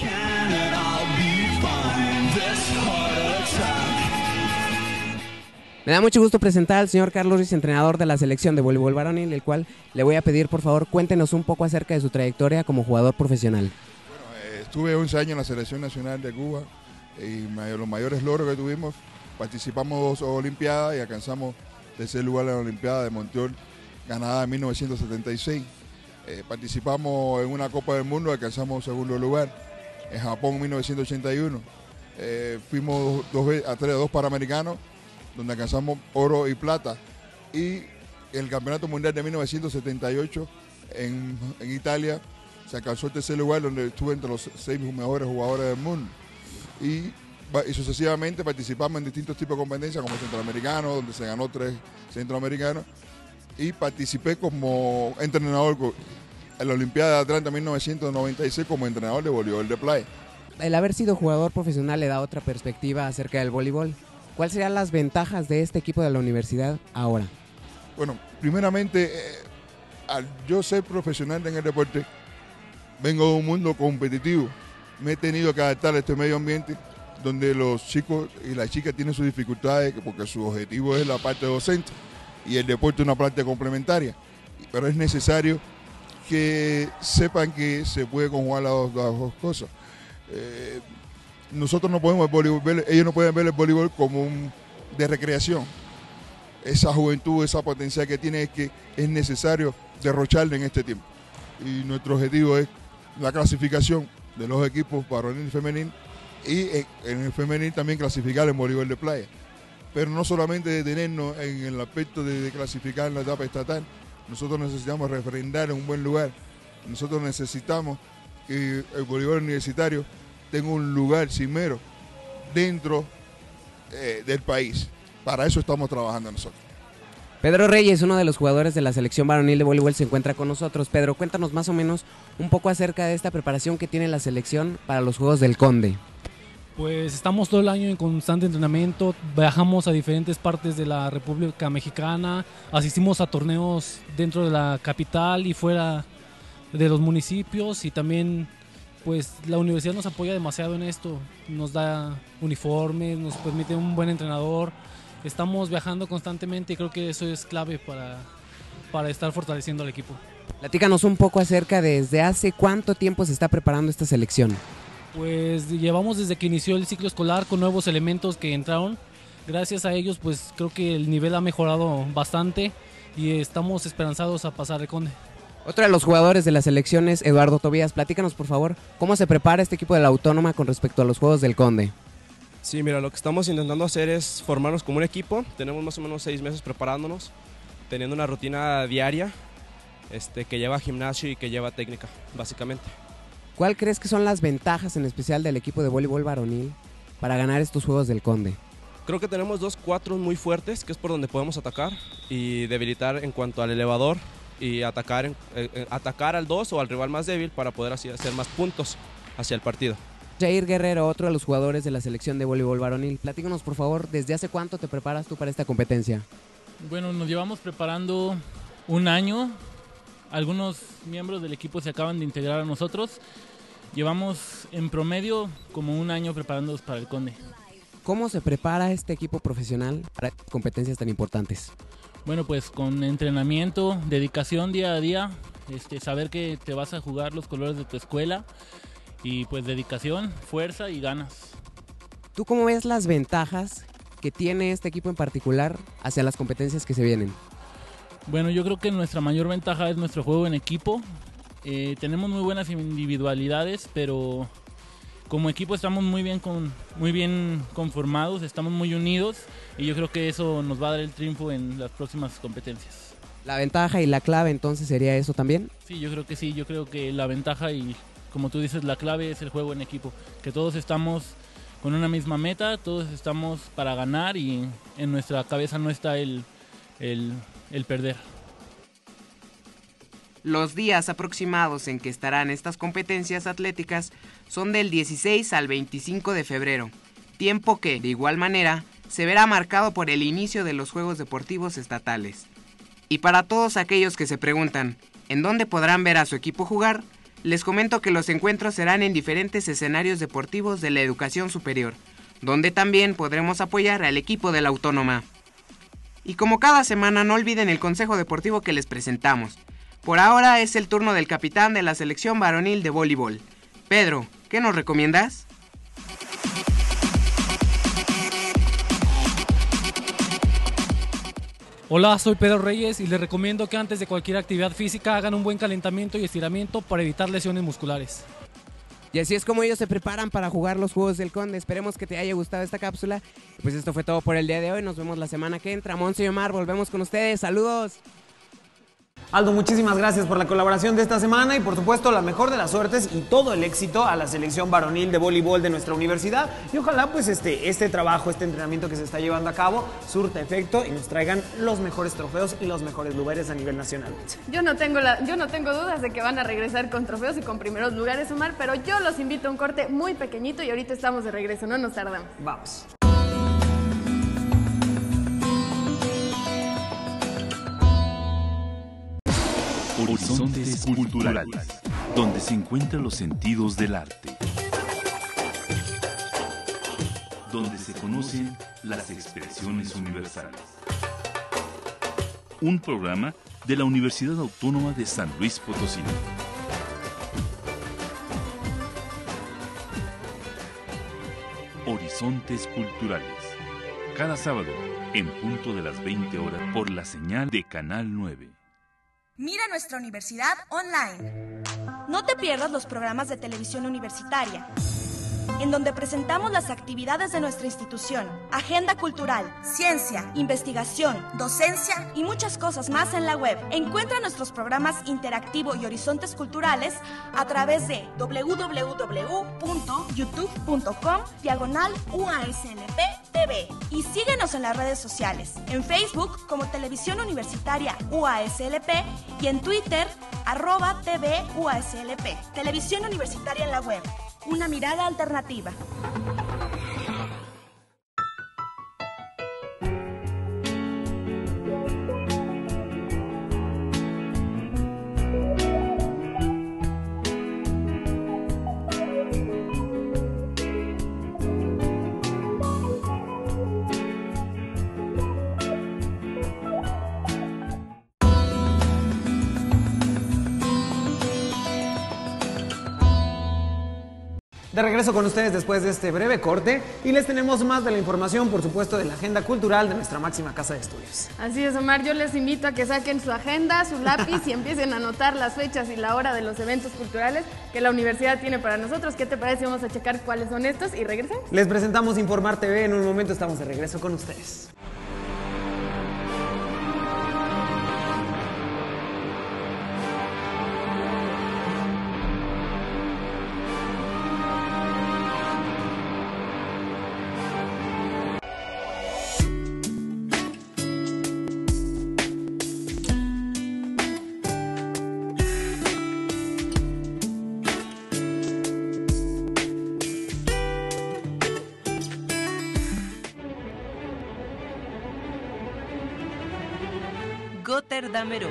Me da mucho gusto presentar al señor Carlos Ruiz, entrenador de la selección de voleibol varonil, el cual le voy a pedir, por favor, cuéntenos un poco acerca de su trayectoria como jugador profesional. Bueno, estuve 11 años en la selección nacional de Cuba y los mayores logros que tuvimos, participamos 2 olimpiadas y alcanzamos tercer lugar en la Olimpiada de Montreal, ganada en 1976. Participamos en una Copa del Mundo, alcanzamos segundo lugar, en Japón en 1981. Fuimos 2 Panamericanos, donde alcanzamos oro y plata, y el Campeonato Mundial de 1978 en Italia se alcanzó el tercer lugar, donde estuve entre los 6 mejores jugadores del mundo, y sucesivamente participamos en distintos tipos de competencias como centroamericano, donde se ganó 3 centroamericanos, y participé como entrenador en la Olimpiada de Atlanta 1996 como entrenador de voleibol de playa. El haber sido jugador profesional le da otra perspectiva acerca del voleibol. ¿Cuáles serían las ventajas de este equipo de la universidad ahora? Bueno, primeramente, al yo ser profesional en el deporte, vengo de un mundo competitivo. Me he tenido que adaptar a este medio ambiente donde los chicos y las chicas tienen sus dificultades porque su objetivo es la parte docente y el deporte es una parte complementaria. Pero es necesario que sepan que se puede conjugar las dos cosas. Nosotros no podemos ellos no pueden ver el voleibol como de recreación. Esa juventud, esa potencial que tiene es que es necesario derrocharle en este tiempo. Y nuestro objetivo es la clasificación de los equipos varonil y femenil, y en el femenil también clasificar en voleibol de playa. Pero no solamente detenernos en el aspecto de clasificar en la etapa estatal, nosotros necesitamos refrendar en un buen lugar. Nosotros necesitamos que el voleibol universitario tenga un lugar cimero dentro del país. Para eso estamos trabajando nosotros. Pedro Reyes, uno de los jugadores de la selección varonil de voleibol, se encuentra con nosotros. Pedro, cuéntanos más o menos un poco acerca de esta preparación que tiene la selección para los Juegos del Conde. Pues estamos todo el año en constante entrenamiento, viajamos a diferentes partes de la República Mexicana, asistimos a torneos dentro de la capital y fuera de los municipios, y también pues la universidad nos apoya demasiado en esto, nos da uniformes, nos permite un buen entrenador, estamos viajando constantemente y creo que eso es clave para estar fortaleciendo al equipo. Platícanos un poco acerca de desde hace cuánto tiempo se está preparando esta selección. Pues llevamos desde que inició el ciclo escolar con nuevos elementos que entraron. Gracias a ellos pues creo que el nivel ha mejorado bastante y estamos esperanzados a pasar el Conde. Otro de los jugadores de la selección es Eduardo Tobías. Platícanos por favor, ¿cómo se prepara este equipo de la Autónoma con respecto a los Juegos del Conde? Sí, mira, lo que estamos intentando hacer es formarnos como un equipo. Tenemos más o menos 6 meses preparándonos, teniendo una rutina diaria que lleva gimnasio y que lleva técnica, básicamente. ¿Cuál crees que son las ventajas en especial del equipo de voleibol varonil para ganar estos Juegos del Conde? Creo que tenemos 2 cuatros muy fuertes, que es por donde podemos atacar y debilitar en cuanto al elevador y atacar al 2 o al rival más débil para poder así hacer más puntos hacia el partido. Jair Guerrero, otro de los jugadores de la selección de voleibol varonil. Platícanos por favor, ¿desde hace cuánto te preparas tú para esta competencia? Bueno, nos llevamos preparando un año. Algunos miembros del equipo se acaban de integrar a nosotros. Llevamos en promedio como un año preparándonos para el Conde. ¿Cómo se prepara este equipo profesional para competencias tan importantes? Bueno, pues con entrenamiento, dedicación día a día, saber que te vas a jugar los colores de tu escuela y pues dedicación, fuerza y ganas. ¿Tú cómo ves las ventajas que tiene este equipo en particular hacia las competencias que se vienen? Bueno, yo creo que nuestra mayor ventaja es nuestro juego en equipo. Tenemos muy buenas individualidades, pero como equipo estamos muy bien conformados, estamos muy unidos y yo creo que eso nos va a dar el triunfo en las próximas competencias. ¿La ventaja y la clave entonces sería eso también? Sí, yo creo que sí, yo creo que la ventaja y como tú dices, la clave es el juego en equipo, que todos estamos con una misma meta, todos estamos para ganar y en nuestra cabeza no está el perder. Los días aproximados en que estarán estas competencias atléticas son del 16 al 25 de febrero, tiempo que, de igual manera, se verá marcado por el inicio de los Juegos Deportivos Estatales. Y para todos aquellos que se preguntan, ¿en dónde podrán ver a su equipo jugar?, les comento que los encuentros serán en diferentes escenarios deportivos de la educación superior, donde también podremos apoyar al equipo de la Autónoma. Y como cada semana, no olviden el consejo deportivo que les presentamos. Por ahora es el turno del capitán de la selección varonil de voleibol. Pedro, ¿qué nos recomiendas? Hola, soy Pedro Reyes y les recomiendo que antes de cualquier actividad física hagan un buen calentamiento y estiramiento para evitar lesiones musculares. Y así es como ellos se preparan para jugar los Juegos del Conde. Esperemos que te haya gustado esta cápsula. Pues esto fue todo por el día de hoy. Nos vemos la semana que entra. Monse y Omar, volvemos con ustedes. ¡Saludos! Aldo, muchísimas gracias por la colaboración de esta semana y por supuesto la mejor de las suertes y todo el éxito a la selección varonil de voleibol de nuestra universidad y ojalá pues este trabajo, este entrenamiento que se está llevando a cabo surta efecto y nos traigan los mejores trofeos y los mejores lugares a nivel nacional. Yo no tengo dudas de que van a regresar con trofeos y con primeros lugares, Omar, pero yo los invito a un corte muy pequeñito y ahorita estamos de regreso, no nos tardamos. Vamos. Horizontes culturales, donde se encuentran los sentidos del arte, donde se conocen las expresiones universales. Un programa de la Universidad Autónoma de San Luis Potosí. Horizontes culturales, cada sábado en punto de las 20 horas por la señal de Canal 9. Mira nuestra universidad online. No te pierdas los programas de televisión universitaria, en donde presentamos las actividades de nuestra institución, agenda cultural, ciencia, investigación, docencia y muchas cosas más en la web. Encuentra nuestros programas Interactivo y Horizontes Culturales a través de www.youtube.com/UASLP-TV y síguenos en las redes sociales, en Facebook como Televisión Universitaria UASLP y en Twitter @TV UASLP. Televisión Universitaria en la web. Una mirada alternativa. De regreso con ustedes después de este breve corte y les tenemos más de la información, por supuesto, de la agenda cultural de nuestra máxima casa de estudios. Así es, Omar, yo les invito a que saquen su agenda, su lápiz y empiecen a anotar las fechas y la hora de los eventos culturales que la universidad tiene para nosotros. ¿Qué te parece? Vamos a checar cuáles son estos y regresamos. Les presentamos Informar TV, en un momento estamos de regreso con ustedes. Götterdämmerung.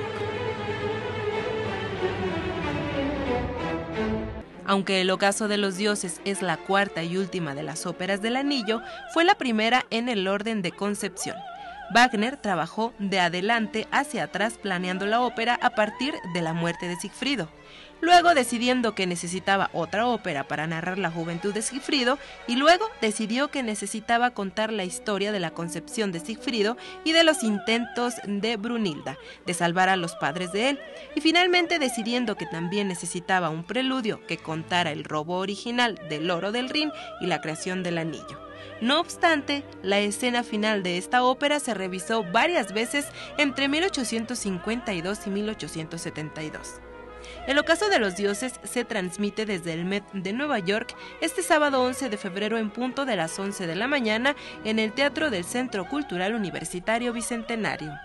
Aunque El ocaso de los dioses es la cuarta y última de las óperas del Anillo, fue la primera en el orden de concepción. Wagner trabajó de adelante hacia atrás planeando la ópera a partir de la muerte de Sigfrido. Luego decidiendo que necesitaba otra ópera para narrar la juventud de Sigfrido, y luego decidió que necesitaba contar la historia de la concepción de Sigfrido y de los intentos de Brunilda de salvar a los padres de él, y finalmente decidiendo que también necesitaba un preludio que contara el robo original del oro del Rin y la creación del anillo. No obstante, la escena final de esta ópera se revisó varias veces entre 1852 y 1872. El ocaso de los dioses se transmite desde el Met de Nueva York este sábado 11 de febrero en punto de las 11 de la mañana en el Teatro del Centro Cultural Universitario Bicentenario.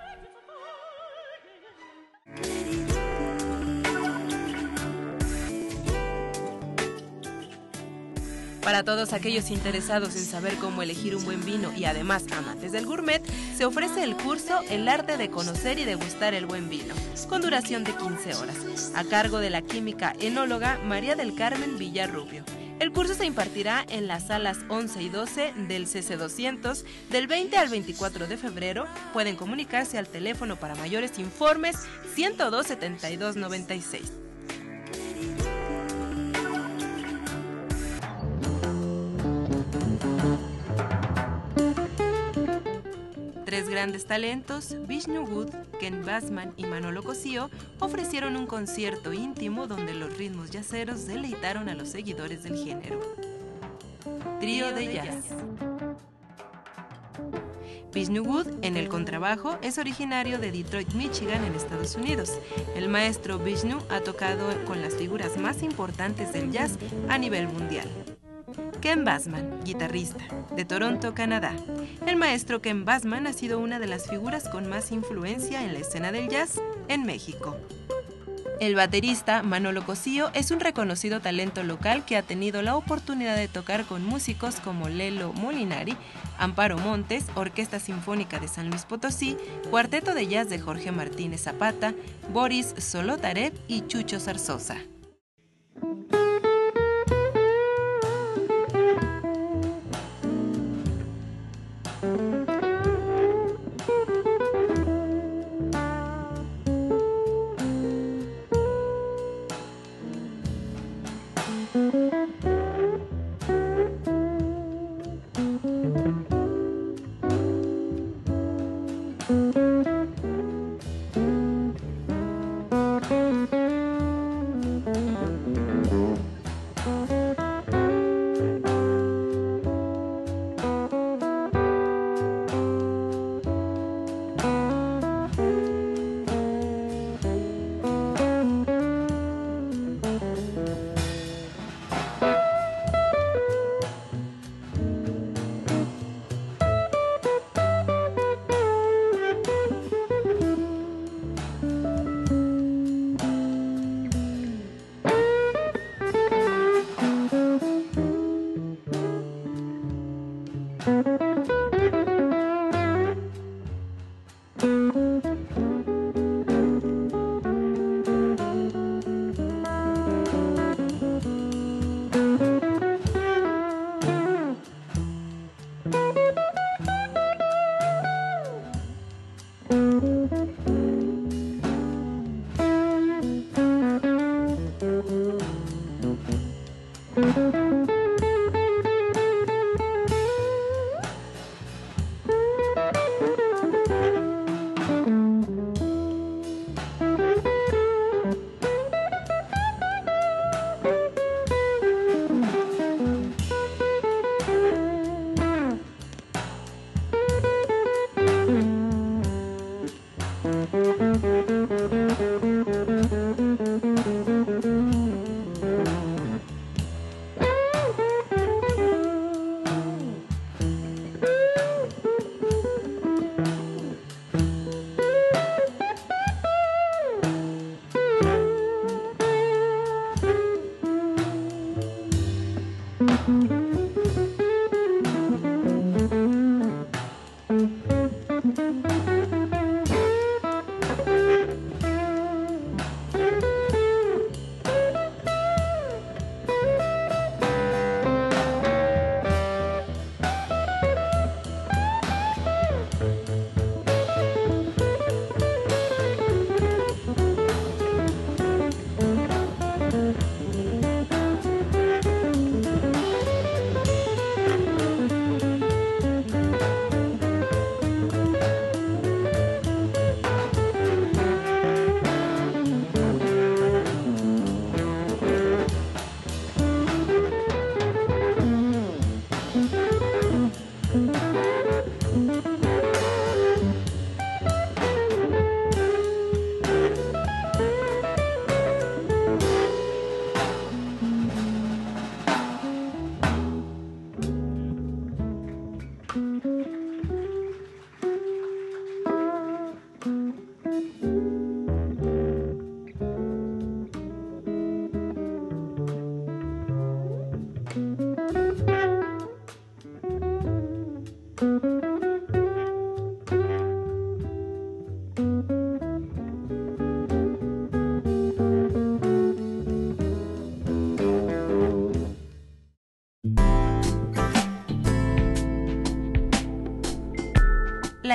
Para todos aquellos interesados en saber cómo elegir un buen vino y además amantes del gourmet, se ofrece el curso El arte de conocer y degustar el buen vino, con duración de 15 horas, a cargo de la química enóloga María del Carmen Villarrubio. El curso se impartirá en las salas 11 y 12 del CC200 del 20 al 24 de febrero. Pueden comunicarse al teléfono para mayores informes 102 72 96. Tres grandes talentos, Vishnu Wood, Ken Bassman y Manolo Cosío, ofrecieron un concierto íntimo donde los ritmos jazzeros deleitaron a los seguidores del género. Trío de jazz. Vishnu Wood, en el contrabajo, es originario de Detroit, Michigan, en Estados Unidos. El maestro Vishnu ha tocado con las figuras más importantes del jazz a nivel mundial. Ken Bassman, guitarrista, de Toronto, Canadá. El maestro Ken Bassman ha sido una de las figuras con más influencia en la escena del jazz en México. El baterista Manolo Cosío es un reconocido talento local que ha tenido la oportunidad de tocar con músicos como Lelo Molinari, Amparo Montes, Orquesta Sinfónica de San Luis Potosí, Cuarteto de Jazz de Jorge Martínez Zapata, Boris Solotarev y Chucho Zarzosa.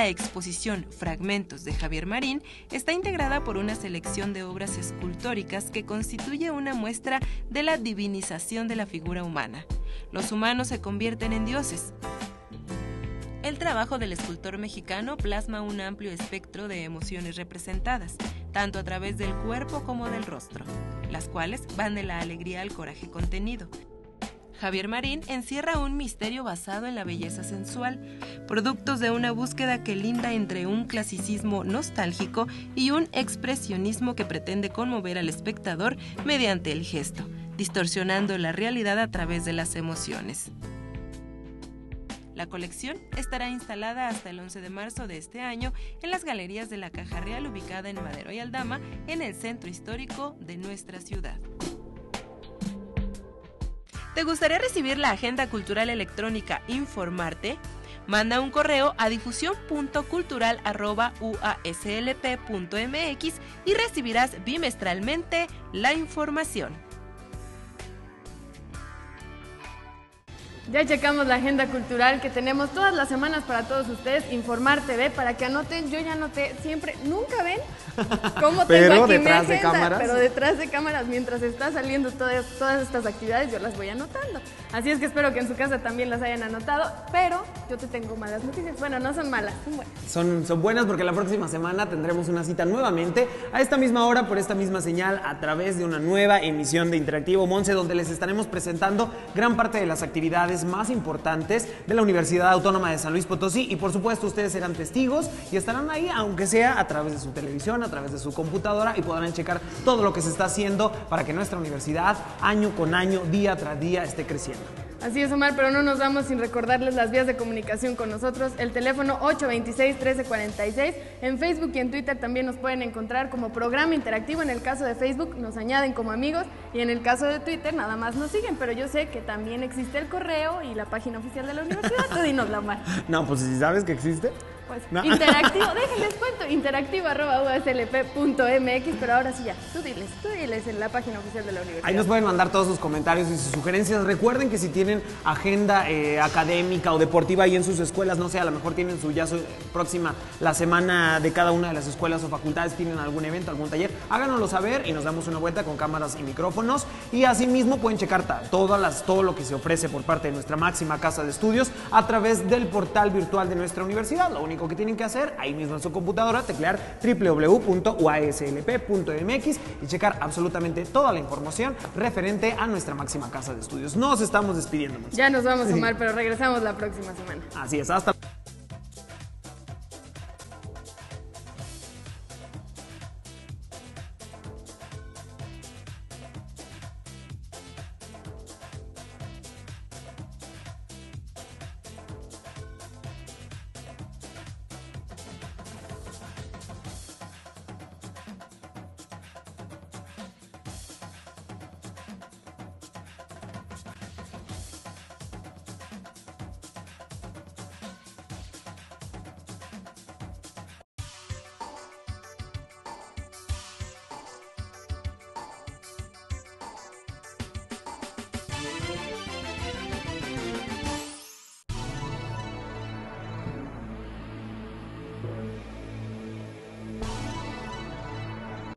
La exposición Fragmentos de Javier Marín está integrada por una selección de obras escultóricas que constituye una muestra de la divinización de la figura humana. Los humanos se convierten en dioses. El trabajo del escultor mexicano plasma un amplio espectro de emociones representadas, tanto a través del cuerpo como del rostro, las cuales van de la alegría al coraje contenido. Javier Marín encierra un misterio basado en la belleza sensual, productos de una búsqueda que linda entre un clasicismo nostálgico y un expresionismo que pretende conmover al espectador mediante el gesto, distorsionando la realidad a través de las emociones. La colección estará instalada hasta el 11 de marzo de este año en las galerías de la Caja Real, ubicada en Madero y Aldama, en el centro histórico de nuestra ciudad. ¿Te gustaría recibir la agenda cultural electrónica Informarte? Manda un correo a difusión.cultural@uaslp.mx y recibirás bimestralmente la información. Ya checamos la agenda cultural que tenemos todas las semanas para todos ustedes. Informar TV, para que anoten. Yo ya anoté siempre, nunca ven cómo tengo aquí mi agenda, pero detrás de cámaras, mientras está saliendo todas estas actividades, yo las voy anotando. Así es que espero que en su casa también las hayan anotado, pero yo te tengo malas noticias. Bueno, no son malas, son buenas. Son buenas porque la próxima semana tendremos una cita nuevamente a esta misma hora, por esta misma señal, a través de una nueva emisión de Interactivo Monse, donde les estaremos presentando gran parte de las actividades más importantes de la Universidad Autónoma de San Luis Potosí, y por supuesto ustedes serán testigos y estarán ahí, aunque sea a través de su televisión, a través de su computadora, y podrán checar todo lo que se está haciendo para que nuestra universidad año con año, día tras día, esté creciendo. Así es, Omar, pero no nos vamos sin recordarles las vías de comunicación con nosotros. El teléfono 826-1346. En Facebook y en Twitter también nos pueden encontrar como Programa Interactivo. En el caso de Facebook nos añaden como amigos, y en el caso de Twitter nada más nos siguen. Pero yo sé que también existe el correo y la página oficial de la universidad. Tú dinosla, Omar. No, pues si sabes que existe. Pues, no. Interactivo, déjenles cuento, interactivo@uslp.mx, pero ahora sí ya, tú diles en la página oficial de la universidad. Ahí nos pueden mandar todos sus comentarios y sus sugerencias. Recuerden que si tienen agenda académica o deportiva ahí en sus escuelas, no sé, a lo mejor tienen su próxima, la semana de cada una de las escuelas o facultades, tienen algún evento, algún taller, háganoslo saber y nos damos una vuelta con cámaras y micrófonos. Y asimismo pueden checar todo lo que se ofrece por parte de nuestra máxima casa de estudios a través del portal virtual de nuestra universidad. Lo único que tienen que hacer, ahí mismo en su computadora, teclear www.uaslp.mx y checar absolutamente toda la información referente a nuestra máxima casa de estudios. Nos estamos despidiendo. Ya nos vamos, Omar, pero regresamos la próxima semana. Así es, hasta